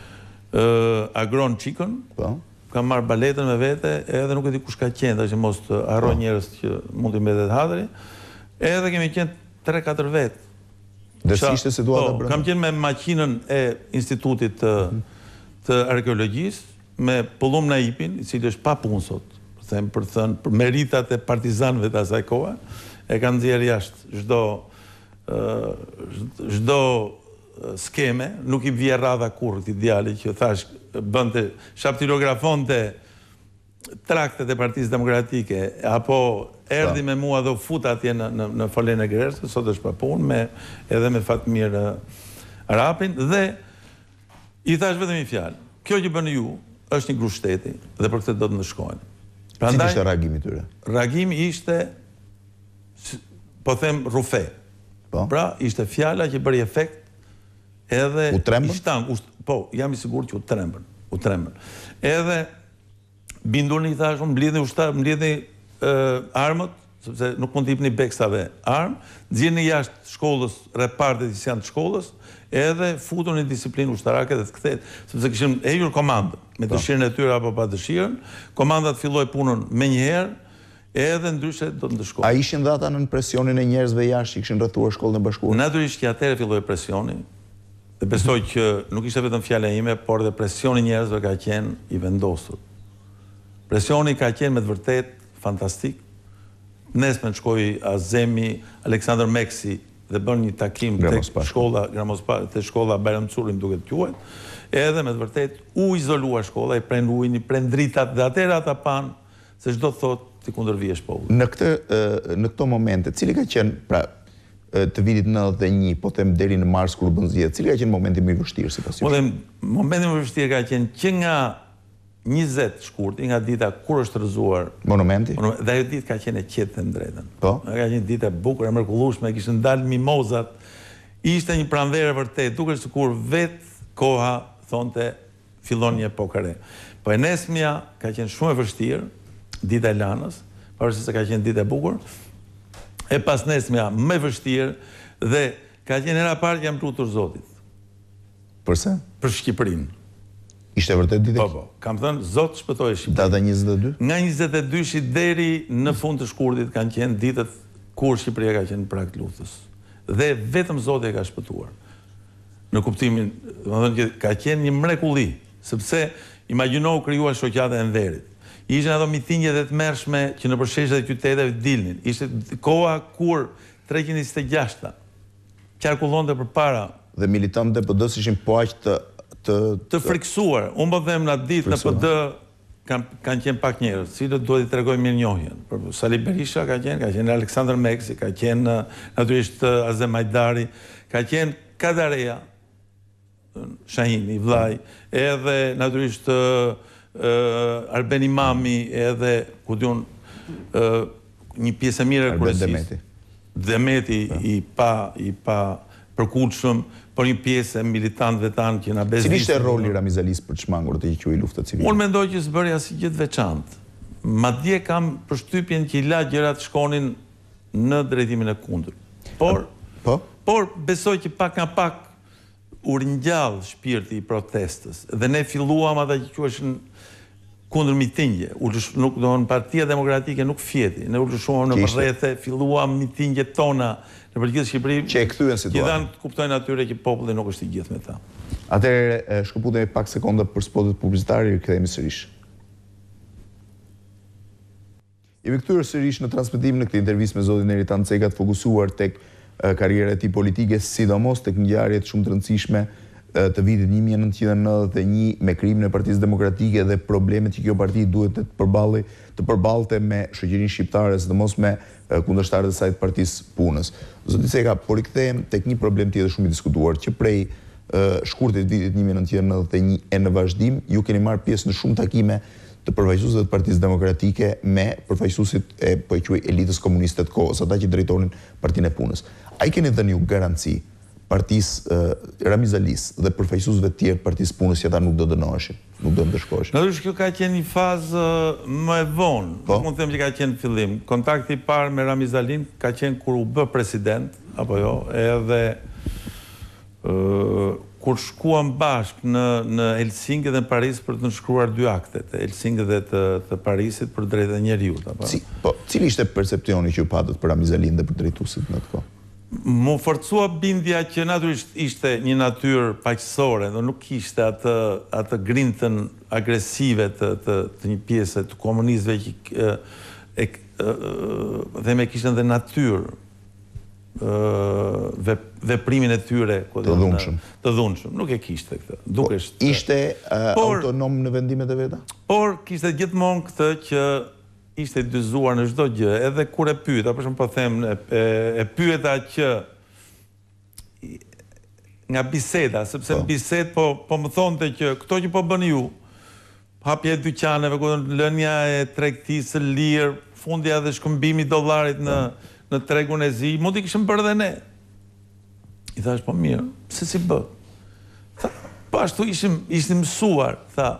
S2: Agron Qikën, kam marrë Baletën me vete, edhe nuk e di kush ka qenë, që mos të harroj njerëz që mund të mbetet hadri, edhe kemi qenë 3-4 vetë.
S1: Dhe si ishte situata brenda?
S2: Kam qenë me makinën e Institutit të Arkeologjisë, me Pullum Naipin, i cili është pa punë sot, për thënë, për meritat e partizanëve të asaj kohe, e kanë nxjerrë jashtë çdo skeme, nuk i vije radha kurrë këtij djali që thash bënte shaptilografonte traktet e Partisë Demokratike, apo erdhi me mua dhe u fut atje në folen e Grersës, sot është pa punë, edhe me Fatmir Arapin, dhe i thash vetëm një fjalë. Kjo që bëni ju është një grup shteti dhe për këtë do të ndëshkojnë.
S1: Cili ishte reagimi i tyre?
S2: Reagimi ishte, po them, rufe. Pra, ishte fjala që bëri efekt edhe...
S1: U trembën?
S2: Po, jam i sigur që u trembën. Edhe bindur një thashun, mbledhni armët, sepse nuk mund t'jipni beksave armë, nxjerrni jashtë shkollës repartet që janë të shkollës, edhe futun një disiplinë ushtarake dhe të kthehet, sepse kishin hequr komandën, me dëshirën e tyre apo pa dëshirën, komanda të filloi punën menjëherë, edhe ndryshe do të ndëshkojnë.
S1: A ishin dhe ata në presionin e njerëzve jashtë që kishin rrethuar shkollën e Bashkuar?
S2: Natyrisht që atëherë filloi presioni, dhe besoj që nuk ishte vetëm fjala ime, por dhe presioni i njerëzve ka qenë i vendosur. Presioni ka qenë me të vërtet fantastik. Nesmen shkoi Azemi, Aleksandr Meksi dhe bën një takim te shkolla Bajram Curri, duket quhet, edhe me të vërtet u izolua shkolla, i pren ujin, i pren dritat, dhe atëherë ata panë se çdo thot ti kundërvihesh popullit.
S1: Në këto momente, cili ka qenë, pra, të vitit 91, po them deri në mars kur u bën zgjedhjet, cili ka qenë momenti më i vështirë sipas jush?
S2: Momenti më i vështirë ka qenë që nga 20 shkurti, nga dita kur është rrëzuar
S1: monumenti,
S2: dhe ajo ditë ka qenë e qetë të drejtën.
S1: Po?
S2: Ka qenë ditë e bukur, e mrekullueshme, kishte dalë mimozat. Ishte një pranverë vërtet, duket sikur vetë koha thonte fillon një epokë e re. Po e nesmja ka qenë shumë e vështirë, dita e Lanës, pavarësisht se ka qenë ditë e bukur, e pas nesmja më e vështirë, dhe ka qenë hera parë që jam lutur Zotit.
S1: Përse?
S2: Për Shqipërinë.
S1: Ishte vërtet ditë?
S2: Po, kam thënë, Zot shpëtoi Shqipërinë.
S1: Data 22? Nga
S2: 22-shi deri në fund të shkurtit kanë qenë ditët kur Shqipëria ka qenë në prag të luftës. Dhe vetëm Zoti e ka shpëtuar. në kuptimin, që ka qenë një mrekulli, sepse imagjinohu krijuar shoqata e Enverit. Ishin ato mitingjet e tmerrshme që në përsheshjet e qyteteve dilnin. Ishte koha kur 326-ta qarkullonte përpara
S1: dhe militantët e PD-s ishin po aq
S2: të friksuar. Unë po them në atë ditë në PD kanë qenë pak njerëz, cilët duhet i tregoj mirënjohjen. Sali Berisha ka qenë Aleksandr Meksi, ka qenë natyrisht Azem Hajdari, ka qenë Kadareja, Shahini, vllai, edhe natyrisht Arben Imami, edhe ku diun një pjesë e mirë e kryesisë. Demeti i pa përkullshëm, por një pjesë e militantëve tanë që na bezdisnin.
S1: Cili ishte roli Ramiz Alis për të shmangur të quajë lufta civile?
S2: Unë mendoj që s'bëri asnjë gjë të veçantë. Madje kam përshtypjen që i la gjërat shkonin në drejtimin e kundër. Por besoj që pak nga pak u ringjall shpirti i protestës dhe ne filluam ata që quheshin kundër mitingje. Nuk do në Partia Demokratike nuk fjeti. Ne u lëshuam në rrethe, filluam mitingjet tona në përgjithë Shqipëri,
S1: që e kthyen situatën.
S2: Që dhanë kuptojnë atyre që populli nuk është i gjithë me ta.
S1: Atëherë shkëputemi pak sekonda për spotet publicitare i rikthehemi sërish. Jemi kthyer sërish në transmetim në këtë intervistë me zotin Eritan Ceka të fokusuar tek karriera e tij politike, sidomos tek ngjarjet shumë të rëndësishme të vitit 1991 me krimin e Partisë Demokratike dhe problemet që kjo parti duhet të përballte me shoqërinë shqiptare, sidomos me kundërshtarët e saj të Partisë Punës. Zoti Ceka, po rikthehem tek një problem tjetër shumë i diskutuar, që prej shkurtit vitit 1991 e në vazhdim, ju keni marrë pjesë në shumë takime të përfaqësuesve të Partisë Demokratike me përfaqësuesit e po e quaj elitës komuniste të kohës, ata që drejtonin Partinë e Punës. A i keni dhënë ju garanci Partisë Ramiz Alis dhe përfaqësuesve të tjerë të Partisë Punës që ata nuk do dënoheshin, nuk do ndëshkoheshin?
S2: Natyrisht kjo ka qenë një fazë më e vonë, nuk mund të them që ka qenë fillim. Kontakti i parë me Ramiz Alin ka qenë kur u bë president, apo jo, edhe kur shkuam bashkë në Helsinki dhe në Paris për të nënshkruar 2 aktet, Helsinki dhe të Parisit për drejtat e njeriut.
S1: Cili ishte percepcioni që ju patët për Ramiz Alin dhe për drejtuesit në të kohë?
S2: Mu forcua bindja që natyrisht ishte një natyrë paqësore, dhe nuk ishte atë grintën agresive të një pjesë të komunistëve që dhe me kishten dhe natyrë veprimin e tyre
S1: të
S2: dhunshëm. Nuk e kishte këtë.
S1: Ishte autonom në vendimet e veta?
S2: Por kishte gjithmonë këtë që ishte dyzuar në çdo gjë, edhe kur e pyeta, për shembull po them, e pyeta që nga biseda, sepse në bisedë po më thonte që këto që po bëni ju, hapja e dyqaneve, lënia e tregtisë së lirë, fundja dhe shkëmbimi i dollarit në tregun e zi, mund t'i kishim bërë dhe ne. I thash, po mirë, pse si bë? Po ashtu ishim mësuar,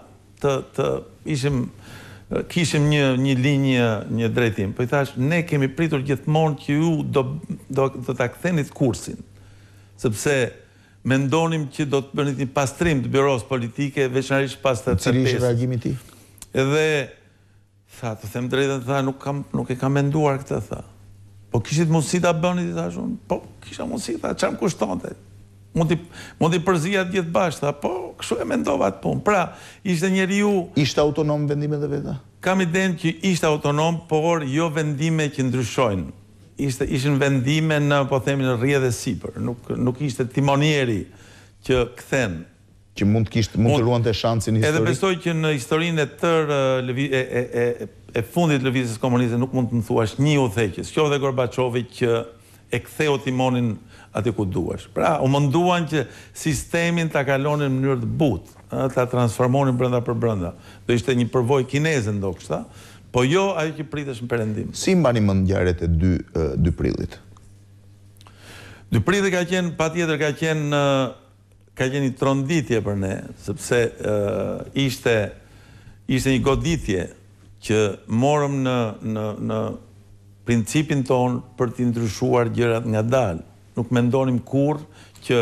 S2: kishim një linjë, një drejtim. Po i thash, ne kemi pritur gjithmonë që ju do ta kthenit kursin, sepse mendonim që do të bënit një pastrim të byros politike, veçanërisht pas të
S1: Cili ishte reagimi ti?
S2: Edhe, të them drejtën, nuk e kam menduar këtë, Po kishit mundësi ta bënit, i thash unë? Po, kisha mundësi, çam kushtonte. Mund t'i përzijat gjithë bashkë, po, kështu e mendova atë punë. Pra, ishte njeriu...
S1: Ishte autonom vendimet e veta?
S2: Kam idenë që ishte autonom, por jo vendime që ndryshojnë. Ishin vendime në, po themi, në rrjedhë e sipër. Nuk ishte timonieri që kthen.
S1: Që mund të ruante shansin historik?
S2: Edhe besoj që në historinë e tërë e fundit lëvizjes komuniste nuk mund të më thuash një udhëheqës, qoftë Gorbaçovi që e ktheu timonin aty ku duash. Pra, u munduan që sistemin ta kalonin në mënyrë të butë, ta transformonin brenda për brenda. Do ishte një përvojë kineze ndoshta, po jo ajo që pritesh në perëndim.
S1: Si mbani mend ngjarjet e 2 prillit?
S2: 2 prilli patjetër ka qenë një tronditje për ne, sepse ishte një goditje që morëm në principin ton për t'i ndryshuar gjërat ngadalë. Nuk mendonim kurrë që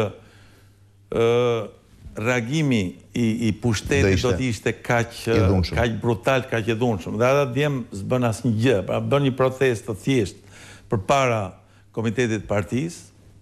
S2: reagimi i pushtetit do t'ishte kaq brutal, kaq i dhunshëm. Dhe ata djem s'bën asnjë gjë, pra bën një protestë të thjeshtë përpara komitetit të partisë,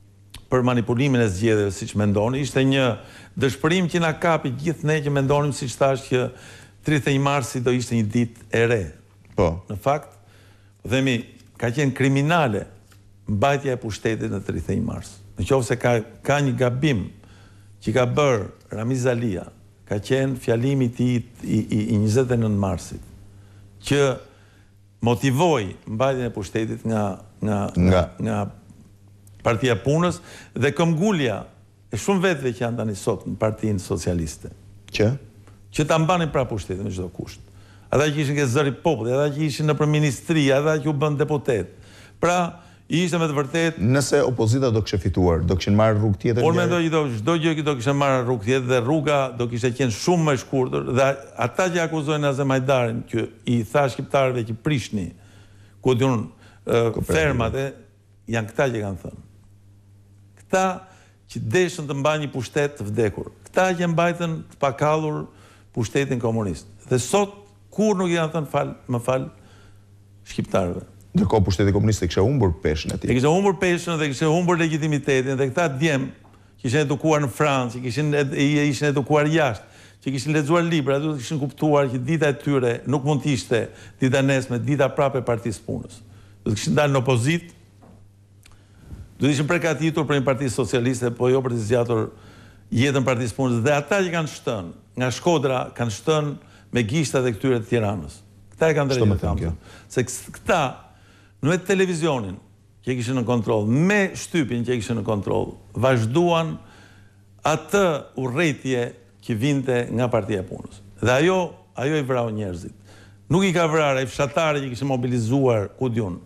S2: për manipulimin e zgjedhjeve, siç mendoni, ishte një dëshpërim që na kapi gjithë ne që mendonim, siç thash, që 31 marsi do ishte një ditë e re.
S1: Po.
S2: Në fakt, themi, ka qenë kriminale mbajtja e pushtetit në 31 mars. Në qoftë se ka një gabim që ka bërë Ramiz Alia, ka qenë fjalimi i 29 marsit, që motivoi mbajtjen e pushtetit nga Partia Punës dhe këmbgulja e shumë vetëve që janë tani sot në Partinë Socialiste. Që ta mbanin pra pushtetin me çdo kusht. Ata që ishin ke zëri popullit, ata që ishin nëpër ministri, ata që u bën deputet. Pra, ishte me të vërtet.
S1: Nëse opozita do kishte fituar, do kishin marrë rrugë tjetër?
S2: Unë mendoj që çdo gjë që do kishte marrë rrugë tjetër dhe rruga do kishte qenë shumë më e shkurtër dhe ata që akuzojnë Azem Hajdarin që i tha shqiptarëve që prishni ku diun fermat janë këta që kanë thënë. Këta që deshën të mbajnë një pushtet të vdekur. Këta që mbajtën të pakallur pushtetin komunist. Dhe sot kur nuk janë thënë më fal shqiptarëve.
S1: Ndërkohë pushteti komunist e kishte humbur peshën e tij.
S2: E kishte humbur peshën dhe kishte humbur legitimitetin dhe këta djem që ishin edukuar në Francë, që ishin edukuar jashtë, që kishin lexuar libra, do të kishin kuptuar që dita e tyre nuk mund të ishte dita nesme, dita prapë e Partisë Punës. Do të kishin dalë në opozitë, do të ishin përgatitur për një Parti Socialiste, po jo për të zgjatur jetën Partisë Punës. Dhe ata që kanë shtënë nga Shkodra kanë shtënë me gishtat e këtyre të Tiranës. Këta e kanë drejtë. Se këta në televizionin që kishin në kontroll, me shtypin që kishin në kontroll, vazhduan atë urrëtie që vinte nga Partia e Punës. Dhe ajo i vrau njerëzit. Nuk i ka vrarë ai fshatarë që kishin mobilizuar ku diun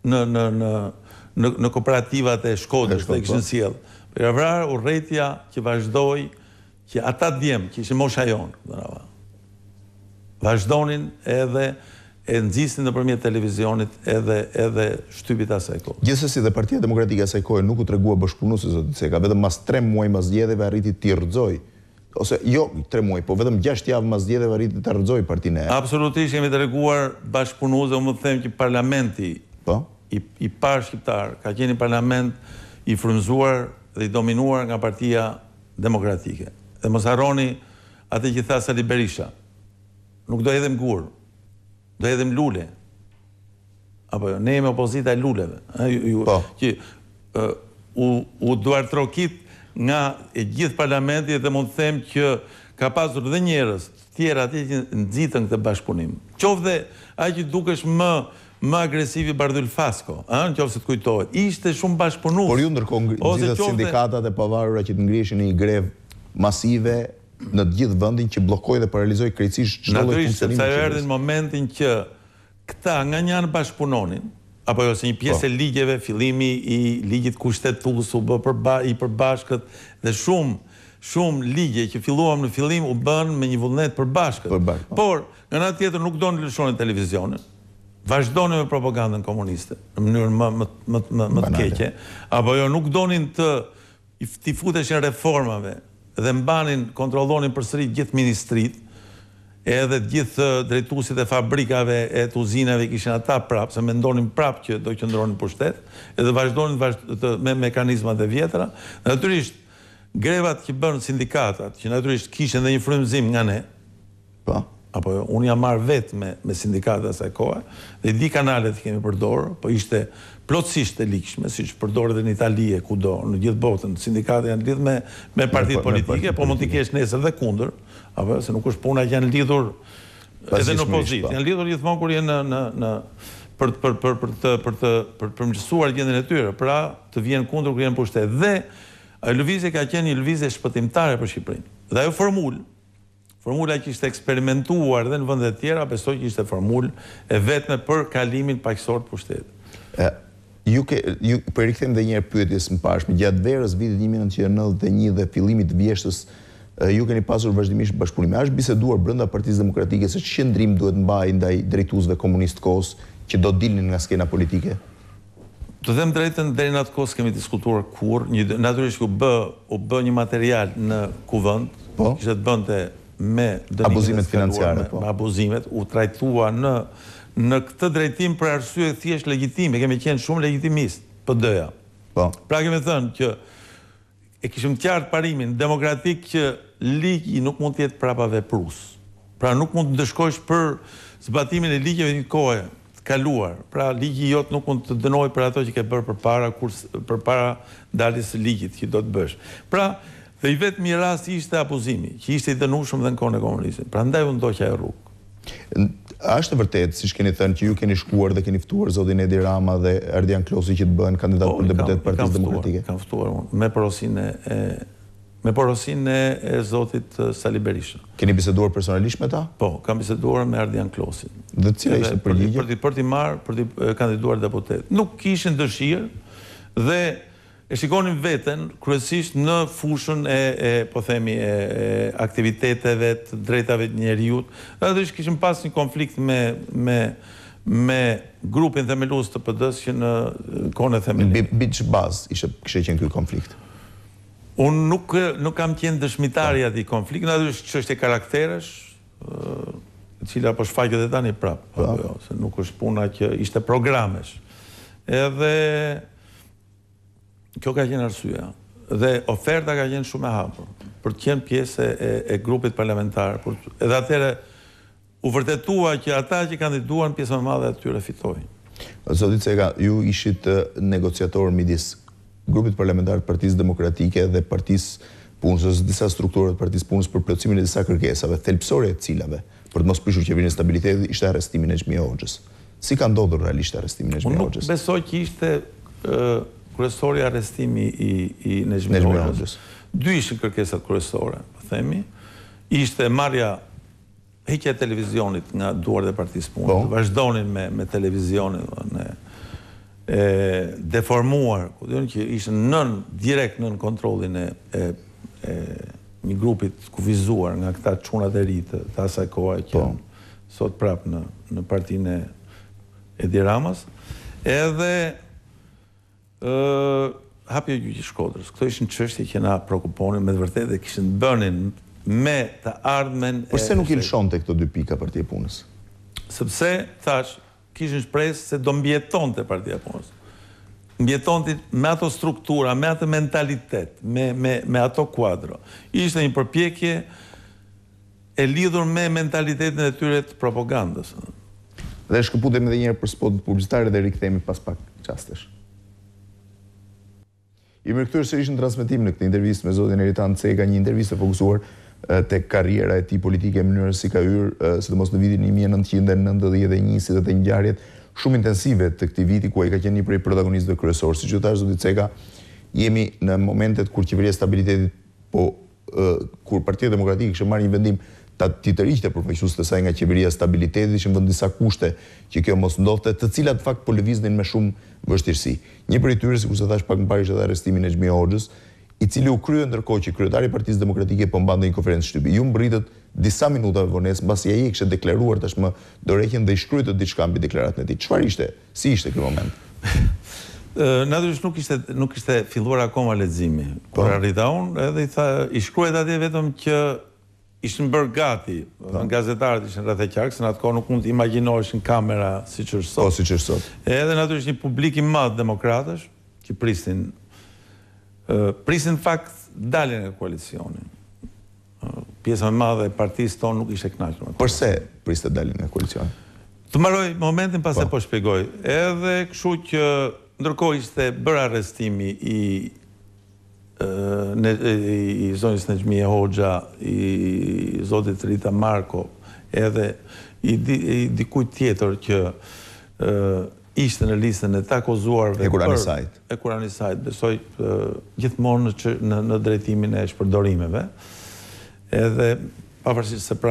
S2: në kooperativat e Shkodrës dhe kishin sjell. Ka vrarë urrëtia që vazhdoi, që ata djem që ishin mosha jonë, vazhdonin edhe e nxisnin nëpërmjet televizionit edhe shtypit asaj kohe.
S1: Gjithsesi dhe Partia Demokratike asaj kohe nuk u tregua bashkëpunuese zotë Ceka, vetëm mas 3 muaj mas zgjedhjeve arriti t'i rrëzoj. Ose jo 3 muaj, po vetëm 6 javë mas zgjedhjeve arriti ta rrëzoj partinë e.
S2: Absolutisht jemi treguar bashkëpunuese, unë më them që parlamenti i parë shqiptar ka qenë një parlament i frymzuar dhe i dominuar nga Partia Demokratike. Dhe mos harroni atë që tha Sali Berisha. Nuk do hedhim gur, do hedhim lule. Apo jo, ne jemi opozita e luleve. Që u duartrokit nga e gjithë parlamenti dhe mund të them që ka pasur dhe njerëz të tjerë atje që nxitën këtë bashkëpunim. Qoftë ai që dukesh më agresivi Bardhyl Fasko, nëse të kujtohet. Ishte shumë bashkëpunues.
S1: Por ju ndërkohë nxitët sindikatat e pavarura që të ngrihen në një grevë masive në të gjithë vendin që bllokoi dhe paralizoi krejtësisht çdo lloj funksionimi.
S2: Natyrisht, sa erdhin momentin që këta nga një anë bashkëpunonin, apo jo se një pjesë e ligjeve, fillimi i ligjit kushtetues u bë i përbashkët dhe shumë ligje që filluam në fillim u bën me një vullnet përbashkët. Por nga ana tjetër nuk donin të lëshonin televizionin. Vazhdonin me propagandën komuniste në mënyrë më të keqe, apo jo nuk donin t'i futeshin reformave dhe mbanin, kontrollonin përsëri gjithë ministrit, edhe gjithë drejtuesit e fabrikave e të uzinave kishin ata prapë, se mendonin prapë që do qëndronin pushtet, edhe vazhdonin me mekanizmat e vjetra. Natyrisht, grevat që bën sindikatat, që natyrisht kishin edhe një frymëzim nga ne, apo unë jam marrë vetë me sindikatet asaj kohe, dhe di kanalet që kemi përdorë, po ishte plotësisht e likshme, si që përdorë dhe në Itali e kudo, në gjithë botën, sindikatet janë lidhë me partitë politike, po mund t'i kesh nesër dhe kundër, apo se nuk është puna që janë lidhur edhe në opozitë, janë lidhur gjithmonë kur janë për përmirësuar gjendjen e tyre, pra të vjen kundër kur janë pushtet. Dhe ajo lëvizje ka qenë një lëvizje shpëtimtare për Shqipërinë. Dhe ajo formula që ishte eksperimentuar dhe në vendet tjera, besoj që ishte formulë e vetme për kalimin paqësor të pushtetit.
S1: Ju për rikthejmë dhe njerë pyetjes më pashme, gjatë verës vitit 1991 dhe fillimit vjeshtës, ju keni pasur vazhdimisht bashkëpunime. A është biseduar brenda Partisë Demokratike se qëndrim duhet mbajë ndaj drejtuesve komunistë kohës që do dilnin nga skena politike?
S2: Të them drejtën, deri në atë kohë kemi diskutuar kur, natyrisht u bë një material në kuvend, kishte të bënte me
S1: abuzimet financiare,
S2: me abuzimet, u trajtua në këtë drejtim për arsye thjesht legjitime, kemi qenë shumë legjitimist, PD-ja. Pra kemi thënë që e kishim qartë parimin demokratik që ligji nuk mund të jetë prapa veprus. Pra nuk mund të ndëshkojsh për zbatimin e ligjeve një kohë të kaluar. Pra ligji jot nuk mund të dënoj për ato që ke bërë përpara daljes së ligjit që do të bësh. Pra, dhe i vetmi rast ishte abuzimi, që ishte i dënueshëm dhe në kohën e komunizmit. Prandaj u ndoqja e rrugë.
S1: A është vërtet, siç keni thënë, që ju keni shkuar dhe keni ftuar zotin Edi Rama dhe Ardian Klosi që të bëhen kandidat për deputet të Partisë Demokratike?
S2: Kam ftuar unë, me porosinë e zotit Sali Berisha.
S1: Keni biseduar personalisht me ta?
S2: Po, kam biseduar me Ardian Klosin.
S1: Dhe cila ishte përgjigje?
S2: Për t'i marrë, për t'i kandiduar deputet. Nuk kishin dëshirë dhe e shikonin veten kryesisht në fushën po themi, aktiviteteve të drejtave të njeriut. Edhe kishim pas një konflikt me grupin themelues të PD-s që në kohën e themelimit.
S1: Mbi çfarë bazë kishte qenë ky konflikt?
S2: Unë nuk kam qenë dëshmitari atij konflikti, aty është çështje karakteresh, e cila po shfaqet edhe tani prapë, se nuk është puna që ishte programesh. Edhe kjo ka qenë arsyeja. Dhe oferta ka qenë shumë e hapur për të qenë pjesë e grupit parlamentar. Edhe atëherë u vërtetua që ata që kandiduan pjesë më madhe atyre fitojnë.
S1: Zoti Ceka, ju ishit negociator midis grupit parlamentar të Partisë Demokratike dhe Partisë Punës, disa struktura të Partisë Punës për plotësimin e disa kërkesave, thelbësore të cilave, për të mos prishur qeverinë e stabilitetit, ishte arrestimi i Nexhmi Hoxhës. Si ka ndodhur realisht arrestimi i Nexhmi Hoxhës?
S2: Unë nuk besoj që ishte kryesori arrestimi i Nexhmi Hoxhës. Dy ishin kërkesat kryesore, po themi. Ishte marrja, heqja e televizionit nga duart e Partisë Punës. Vazhdonin me televizionin deformuar, që ishën direkt nën kontrollin e një grupit kufizuar nga këta çunat e ri të asaj kohe që sot prap në partinë e Edi Ramës. Edhe hapja e gjyqit Shkodrës. Këto ishin çështje që na prekuponin me të vërtetë dhe kishin bënin me të ardhmen.
S1: Përse nuk i lëshonte këto dy pika Partia e Punës?
S2: Sepse thash, kishin shpresë se do mbjetonte Partia e Punës. Mbjetonte me ato struktura, me atë mentalitet, me ato kuadro. Ishte një përpjekje e lidhur me mentalitetin e tyre të propagandës.
S1: Dhe shkëputemi edhe një herë për spotet publicitare dhe rikthehemi pas pak çastesh. Jemi rikthyer sërish në transmetim në këtë intervistë me zotin Eritan Ceka, një intervistë e fokusuar tek karriera e tij politike, në mënyrë si ka hyrë, sidomos në vitin 1991, si dhe ngjarjet shumë intensive të këtij viti, ku ai ka qenë një prej protagonistëve kryesorë. Siç u thash zoti Ceka, jemi në momentet kur qeveria e stabilitetit, kur Partia Demokratike kishte marrë një vendim të tërhiqte përfaqësuesit e saj nga qeveria e stabilitetit, ishin vënë disa kushte që kjo mos ndodhte, të cilat fakt po lëviznin me shumë vështirësi. Një prej tyre, sikur se thash pak më parë, ishte arrestimi i Nexhmi Hoxhës, i cili u krye ndërkohë që kryetari i Partisë Demokratike po mbante një konferencë shtypi. Ju mbritët disa minuta vonesë mbasi ai kishte deklaruar tashmë dorëheqjen dhe i shkruajtë diçka mbi deklaratën e tij. Çfarë ishte? Si ishte ky moment?
S2: Natyrisht nuk ishte filluar akoma leximi. Por arrita unë edhe i shkruajt atje vetëm që ishin bërë gati, gazetarët ishin rreth e qark, se në atë kohë nuk mund të imagjinoheshin kamera siç është sot.
S1: Po, siç është sot.
S2: Edhe natyrisht një publik i madh demokratësh që prisin fakt daljen e koalicionit. Pjesa më madhe e partisë tonë nuk ishte kënaqur.
S1: Përse priste daljen e koalicionit?
S2: Të mbaroj momentin pas e po shpjegoj. Edhe kështu që ndërkohë ishte bërë arrestimi i zonjës Nexhmi Hoxha, i zotit Rita Marko, edhe i dikujt tjetër që ishte në listën e të akuzuarve.
S1: E Kuranisajt.
S2: E Kuranisajt, besoj gjithmonë në drejtimin e shpërdorimeve. Edhe pavarësisht se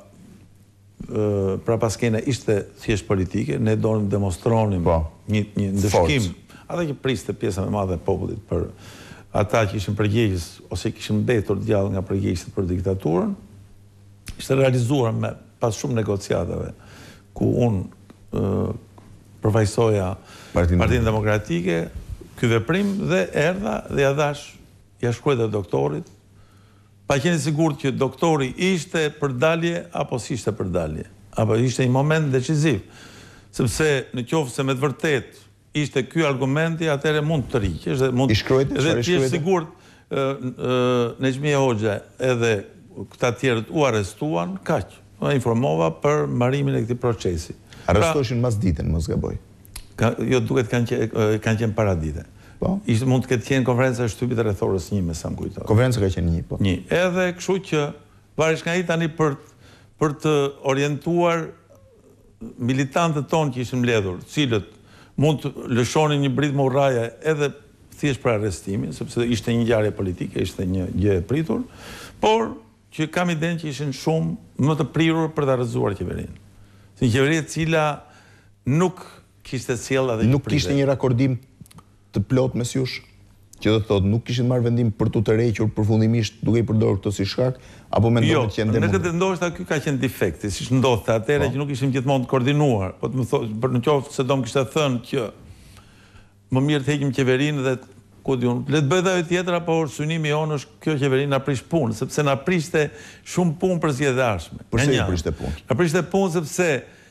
S2: prapa skena ishte thjesht politike, ne donim demonstronim një ndëshkim, ata që priste pjesa më madhe e popullit për ata që ishin përgjegjës ose kishin mbetur gjallë nga përgjegjësit për diktaturën, ishte realizuar pas shumë negociatave, ku unë përfaqësoja Partinë Demokratike, ky veprim dhe erdha dhe ja shkruajta doktorit, pa qenë sigurt që doktori ishte për dalje apo si ishte për dalje, apo ishte një moment deciziv, sepse në qoftë se me të vërtetë ishte ky argumenti, atëherë mund të riqesh dhe mund
S1: i shkruajtë,
S2: dhe ti je sigurt Nexhmia Hoxha edhe këta tjerët u arrestuan, kaq. Informova për mbarimin e këtij procesi.
S1: Arrestoheshin mas ditën, mos gaboj.
S2: Jo, duket kanë qenë para dite.
S1: Po.
S2: Mund të ketë qenë konferenca e shtypit rreth orës 1, me sa më kujtohet.
S1: Konferenca ka qenë 1, po.
S2: 1. Edhe kështu që varesh nga ai tani për të orientuar militantët tonë që ishin mbledhur, cilët mund të lëshonin një britmë urraje edhe thjesht për arrestimin, sepse ishte një ngjarje politike, ishte një gjë e pritur, por që kam idenë që ishin shumë më të prirur për të arrestuar qeverinë. Si një qeveri e cila nuk kishte sjellë edhe
S1: nuk kishte një rakordim të plot mes jush, që do të thotë nuk kishin marrë vendim për tu tërhequr përfundimisht duke i përdorur këto si shkak, apo mendon që
S2: në këtë ndoshta ky ka qenë defekti, siç ndodhte atëherë që nuk ishim gjithmonë të koordinuar, po të më thotë për në qoftë se do më kishte thënë që më mirë të heqim qeverinë dhe ku diun, le të bëj edhe tjetër, apo synimi jonë është kjo qeveri na prish punë, sepse na prishte shumë punë për zgjedhashme.
S1: Pse na prishte punë?
S2: Na prishte punë sepse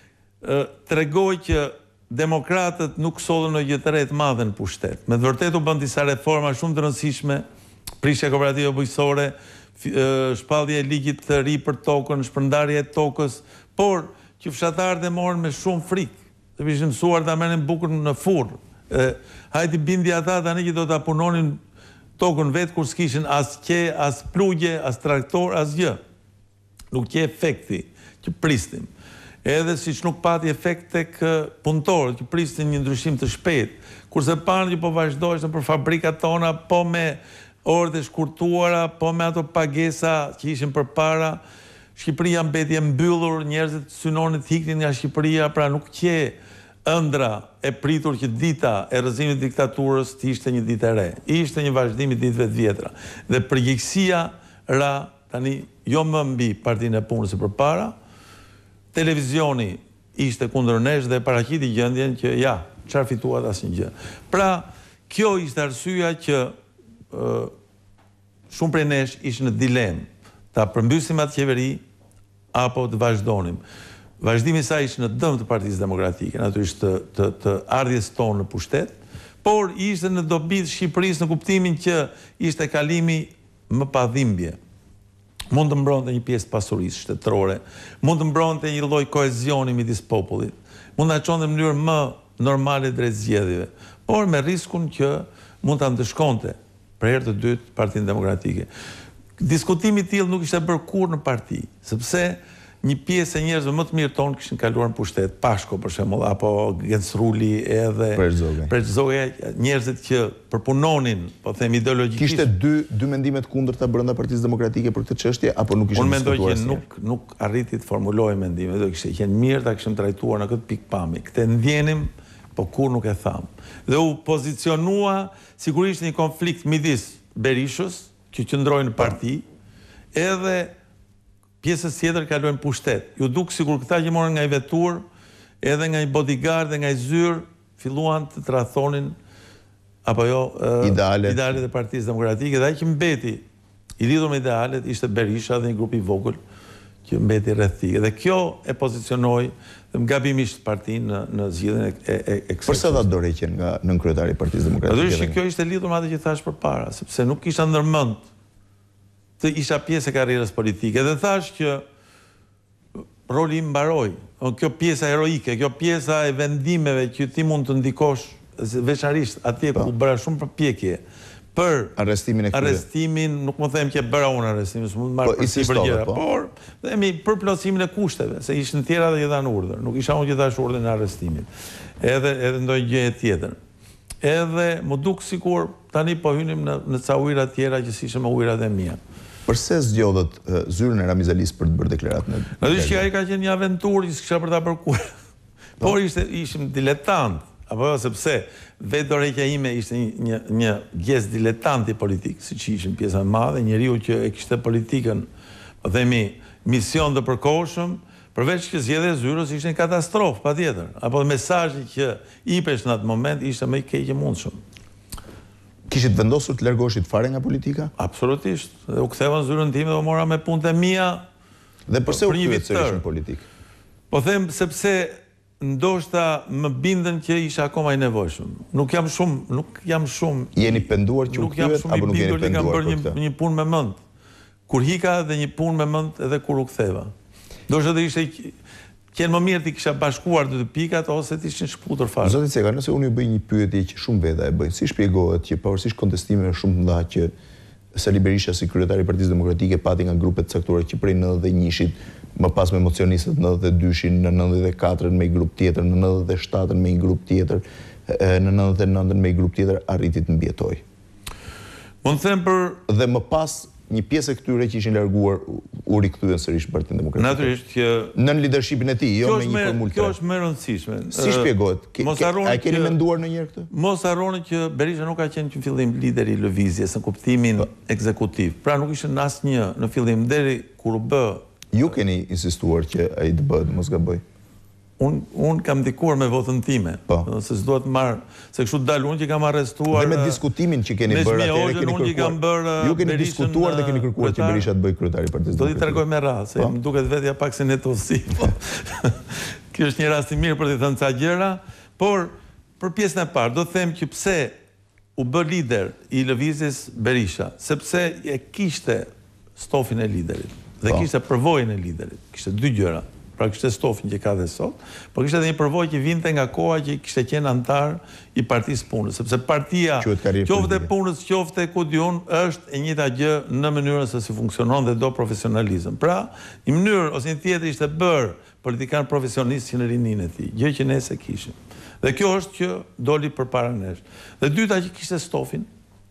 S2: tregoi që demokratët nuk sollën në gjë të re të madhe në pushtet. Me të vërtetë u bën disa reforma shumë të rëndësishme, prishja kooperative bujqësore, shpallje e ligjit të ri për tokën, shpërndarje e tokës, por që fshatarët e morën me shumë frikë, sepse ishin mësuar ta merrnin bukën në furr. Hajde bindi ata tani që do ta punonin tokën vetë kur s'kishin as qe, as plugje, as traktor, as gjë. Nuk që efekti që pristim. Edhe siç nuk pati efekt tek punëtorët që pristin një ndryshim të shpejtë, kurse panë që po vazhdojnë për fabrikat tona, po me orët e shkurtuara, po me ato pagesa që ishin përpara, Shqipëria mbeti e mbyllur, njerëzit synonin të iknin nga Shqipëria, pra nuk qe ëndra e pritur që dita e rrëzimit të diktaturës të ishte një ditë e re. Ishte një vazhdim i ditëve të vjetra. Dhe përgjegjësia ra tani jo më mbi Partinë e Punës së përpara, televizioni ishte kundër nesh dhe paraqiti gjendjen që ja, çfarë fituat asnjë gjë. Pra, kjo ishte arsyeja që shumë prej nesh ishin në dilemë, ta përmbysim atë qeveri apo të vazhdonim. Vazhdimi i saj ishte në dëm të Partisë Demokratike, natyrisht të ardhjes tonë në pushtet, por ishte në dobi të Shqipërisë në kuptimin që ishte kalimi më pa dhimbje. Mund të mbronte një pjesë të pasurisë shtetërore, mund të mbronte një lloj kohezioni midis popullit, mund ta çonte në mënyrë më normale drejt zgjedhjeve, por me riskun që mund ta ndëshkonte për herë të dytë Partinë Demokratike. Diskutimi i tillë nuk ishte bërë kurrë në parti, sepse një pjesë e njerëzve më të mirë tonë kishin kaluar në pushtet, Pashko për shembull, apo Gencruli edhe Prezogja, njerëzit që përpunonin, po them ideologjikisht.
S1: Kishte dy mendime të kundërta brenda Partisë Demokratike për këtë çështje apo nuk ishin diskutuar?
S2: Unë mendoj që nuk arriti të formulojë mendime, do kishte qenë mirë ta kishim trajtuar në këtë pikpamje. Këtë ndjenim, po kur nuk e tham. Dhe u pozicionua sigurisht një konflikt midis Berishës, që qëndroi në parti, edhe pjesës tjetër kalojnë pushtet. Ju duk sikur këta që morën nga i vetur, edhe nga i bodyguard dhe nga i zyrë, filluan të tradhonin apo jo idealet e Partisë Demokratike, dhe ai që mbeti i lidhur me idealet ishte Berisha dhe një grup i vogël që mbeti rreth tij. Dhe kjo e pozicionoi gabimisht partinë në zgjedhjen e kësaj.
S1: Përse dha dorëheqjen nga nënkryetari i Partisë Demokratike?
S2: Natyrisht kjo ishte lidhur me atë që thash përpara, sepse nuk kisha ndërmend të isha pjesë e karrierës politike. Dhe thash që roli im mbaroi. Kjo pjesa heroike, kjo pjesa e vendimeve që ti mund të ndikosh veçanërisht atje ku bëra shumë përpjekje për arrestimin, nuk më them që bëra unë arrestimin, s'mund të marr për gjëra, por themi për plotësimin e kushteve, se ishin tjera dhe që dhanë urdhër. Nuk isha unë që dhash urdhën e arrestimit. Edhe ndonjë gjë tjetër. Edhe më duk sikur tani po hynim në ca ujëra tjera që sishëm ujërat e mia.
S1: Përse zgjodhët zyrën e Ramizalis për të bërë deklaratë?
S2: Natyrisht që ai ka qenë një aventurë që s'kisha për ta bërë kurrë. Por ishim diletant, apo sepse vetë dorëheqja ime ishte një gjestë diletanti politik, siç ishin pjesa e madhe, njeriu që e kishte politikën, po themi, mision të përkohshëm, përveç që zgjedhja e zyrës ishte një katastrofë, patjetër. Apo mesazhi që ipesh në atë moment ishte më i keq i mundshëm.
S1: Kishit vendosur të largoshit fare nga politika?
S2: Absolutisht. Dhe u ktheva në zyrën time dhe u mora me punët e mia.
S1: Dhe përse u kthyet sërish në politikë?
S2: Po them sepse ndoshta më bindën që isha akoma i nevojshëm. Nuk jam shumë...
S1: Jeni penduar që u kthehet apo nuk jeni penduar për këtë?
S2: Një punë me mend. Kur hika dhe një punë me mend edhe kur u ktheva. Ndoshta do ishte qenë më mirë ti kisha bashkuar dy pikat ose ti ishin shkputur fare.
S1: Zoti Ceka, nëse unë ju bëj një pyetje që shumë veta e bëjnë, si shpjegohet që pavarësisht kontestimeve shumë të mëdha që Sali Berisha si kryetari i Partisë Demokratike pati nga grupet caktuara që prej 91-shit, më pas me mocionistët 92-shin, në 94-ën me një grup tjetër, në 97-ën me një grup tjetër, në 99-ën me një grup tjetër, arriti të mbjetoj.
S2: Mund të them për...
S1: Dhe më pas një pjesë e këtyre që ishin larguar u rikthyen sërish në Partinë Demokratike.
S2: Natyrisht që
S1: nën lidershipin e tij, jo me një formulë.
S2: Kjo është më e rëndësishme.
S1: Si shpjegohet? A keni menduar ndonjëherë këtë?
S2: Mos harroni që Berisha nuk ka qenë në fillim lideri i lëvizjes në kuptimin ekzekutiv. Pra nuk ishte asnjë në fillim deri kur u bë.
S1: Ju keni insistuar që ai të bëhet, mos gaboj.
S2: Unë kam ndikuar me votën time, se s'do të marr, se kështu dalë unë që kam arrestuar...
S1: Dhe me diskutimin që keni bërë atëherë, keni kërkuar... Ju keni diskutuar dhe keni kërkuar që Berisha të bëjë kryetari i Partisë Demokratike.
S2: Do t'i tregoj me radhë, se më duket vetja pak se netosi. Kjo është një rast i mirë për t'i thënë ca gjëra, por për pjesën e parë, do të them që pse u bë lider i lëvizjes Berisha, sepse e kishte stofin e liderit, dhe kishte përvojën e liderit, kishte dy gjëra. Pra kishte stofin që ka dhe sot, por kishte edhe një përvojë që vinte nga koha që kishte qenë antar i Partisë Punës, sepse partia qofte punës, qofte ku diun, është e njëjta gjë në mënyrën se si funksionon dhe do profesionalizëm. Pra, një mënyrë ose një tjetër ishte bërë politikan profesionist që në rinin e tij, gjë që ne se kishim. Dhe kjo është që doli përpara nesh. Dhe dyta që kishte stofin.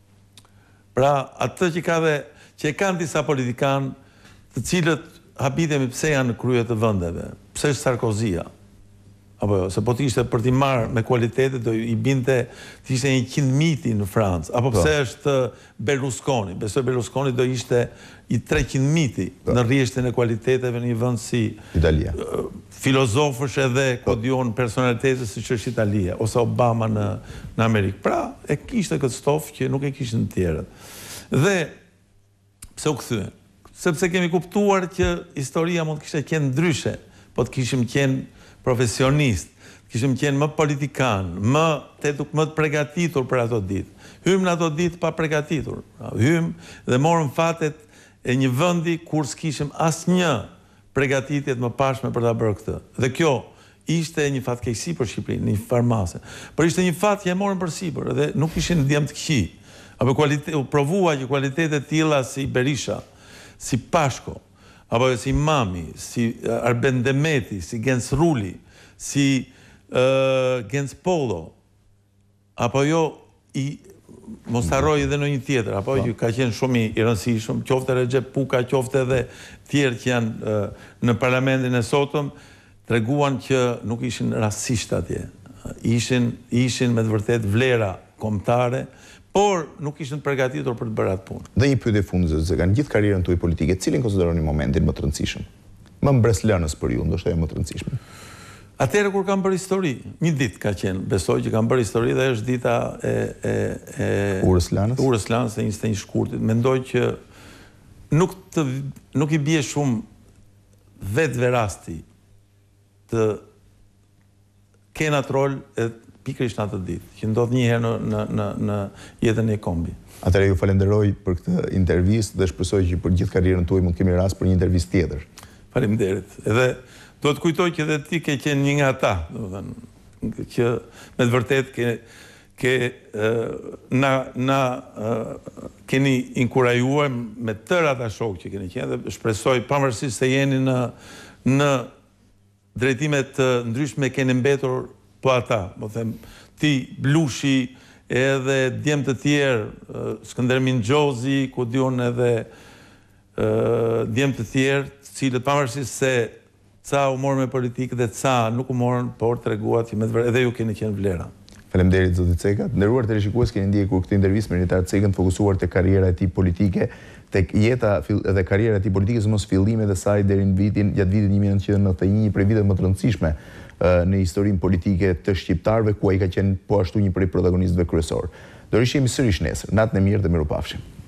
S2: Pra, atë që e kanë disa politikanë, të cilët habitemi pse janë në krye të vendeve, pse është Sarkozia, apo jo, se po t'ishte për t'i marrë me kualitete, do i binte t'ishte 100 miti në Francë, apo pse është Berlusconi, besoj Berlusconi do ishte i 300 miti në rrjeshtin e kualiteteve në një vend si
S1: Italia.
S2: Filozofësh edhe, kodion, personalitetës si që është Italia, ose Obama në Amerikë. Pra, e kishte këtë stofë që nuk e kishte në tjerët. Dhe, pse u kthyen? Sepse kemi kuptuar që historia mund të kishte qenë ndryshe, po të kishim qenë profesionist, të kishim qenë më politikan, më të pregatitur për ato ditë. Hym në ato ditë pa pregatitur. Hym dhe morëm fatet e një vendi kur s'kishim asnjë pregatitje të mëparshme për ta bërë këtë. Dhe kjo ishte një fatkeqësi për Shqipërinë, një farmase. Por ishte një fat që e morën përsipër dhe nuk ishin djem të këqij. Apo u provua që kualitete të tilla si Berisha, si Pashko, apo si Mami, si Arben Demeti, si Gens Ruli, si Gens Polo, apo jo i mos harroj edhe në një tjetër, apo ju ka qenë shumë i rëndësishëm, qofte Recep Puka, qofte edhe tjerë që janë në parlamentin e sotëm, treguan që nuk ishin rasisht atje. Ishin me të vërtet vlera kombëtare, por nuk ishin përgatitur për të bërë atë punë.
S1: Dhe një pyetje fundit, se kanë gjithë karrierën tuaj politike, cilin konsideroni momentin më të rëndësishëm? Më mbreslënës për ju, ndoshta më të rëndësishme.
S2: Atëherë kur kam bërë histori, një ditë ka qenë, besoj që kam bërë histori dhe është dita e
S1: Urës Lanës.
S2: Urës Lanës e 21 shkurtit. Mendoj që nuk i bie shumë vetëve rasti të kenë atë rol pikërisht në atë ditë, që ndodh një herë në jetën e kombi.
S1: Atëherë ju falenderoj për këtë intervistë dhe shpresoj që për gjithë karrierën tuaj mund të kemi rast për një intervistë tjetër.
S2: Faleminderit. Edhe do të kujtoj që edhe ti ke qenë një nga ata, domethënë, që me të vërtet keni inkurajuar me tërë ata shokë që keni qenë dhe shpresoj pavarësisht se jeni në drejtimet të ndryshme keni mbetur po ata, më them, ti, Blushi, edhe djemë të tjerë, Skënder Mingjozi, ku dion edhe djemë të tjerë, cilët pavarësisht se ca u morën me politikë dhe ca nuk u morën, por treguat që edhe ju keni qenë vlera.
S1: Faleminderit zoti Ceka. Nderuar teleshikues, keni ndjekur këtë intervistë me Ritar Cekën, fokusuar te karriera e tij politike, tek jeta dhe karriera e tij politike, mos fillimet e saj deri në gjatë vitit 1991, prej viteve më të rëndësishme në historinë politike të shqiptarëve, ku ai ka qenë po ashtu një prej protagonistëve kryesor. Do rishemi sërish nesër. Natën e mirë dhe mirupafshim.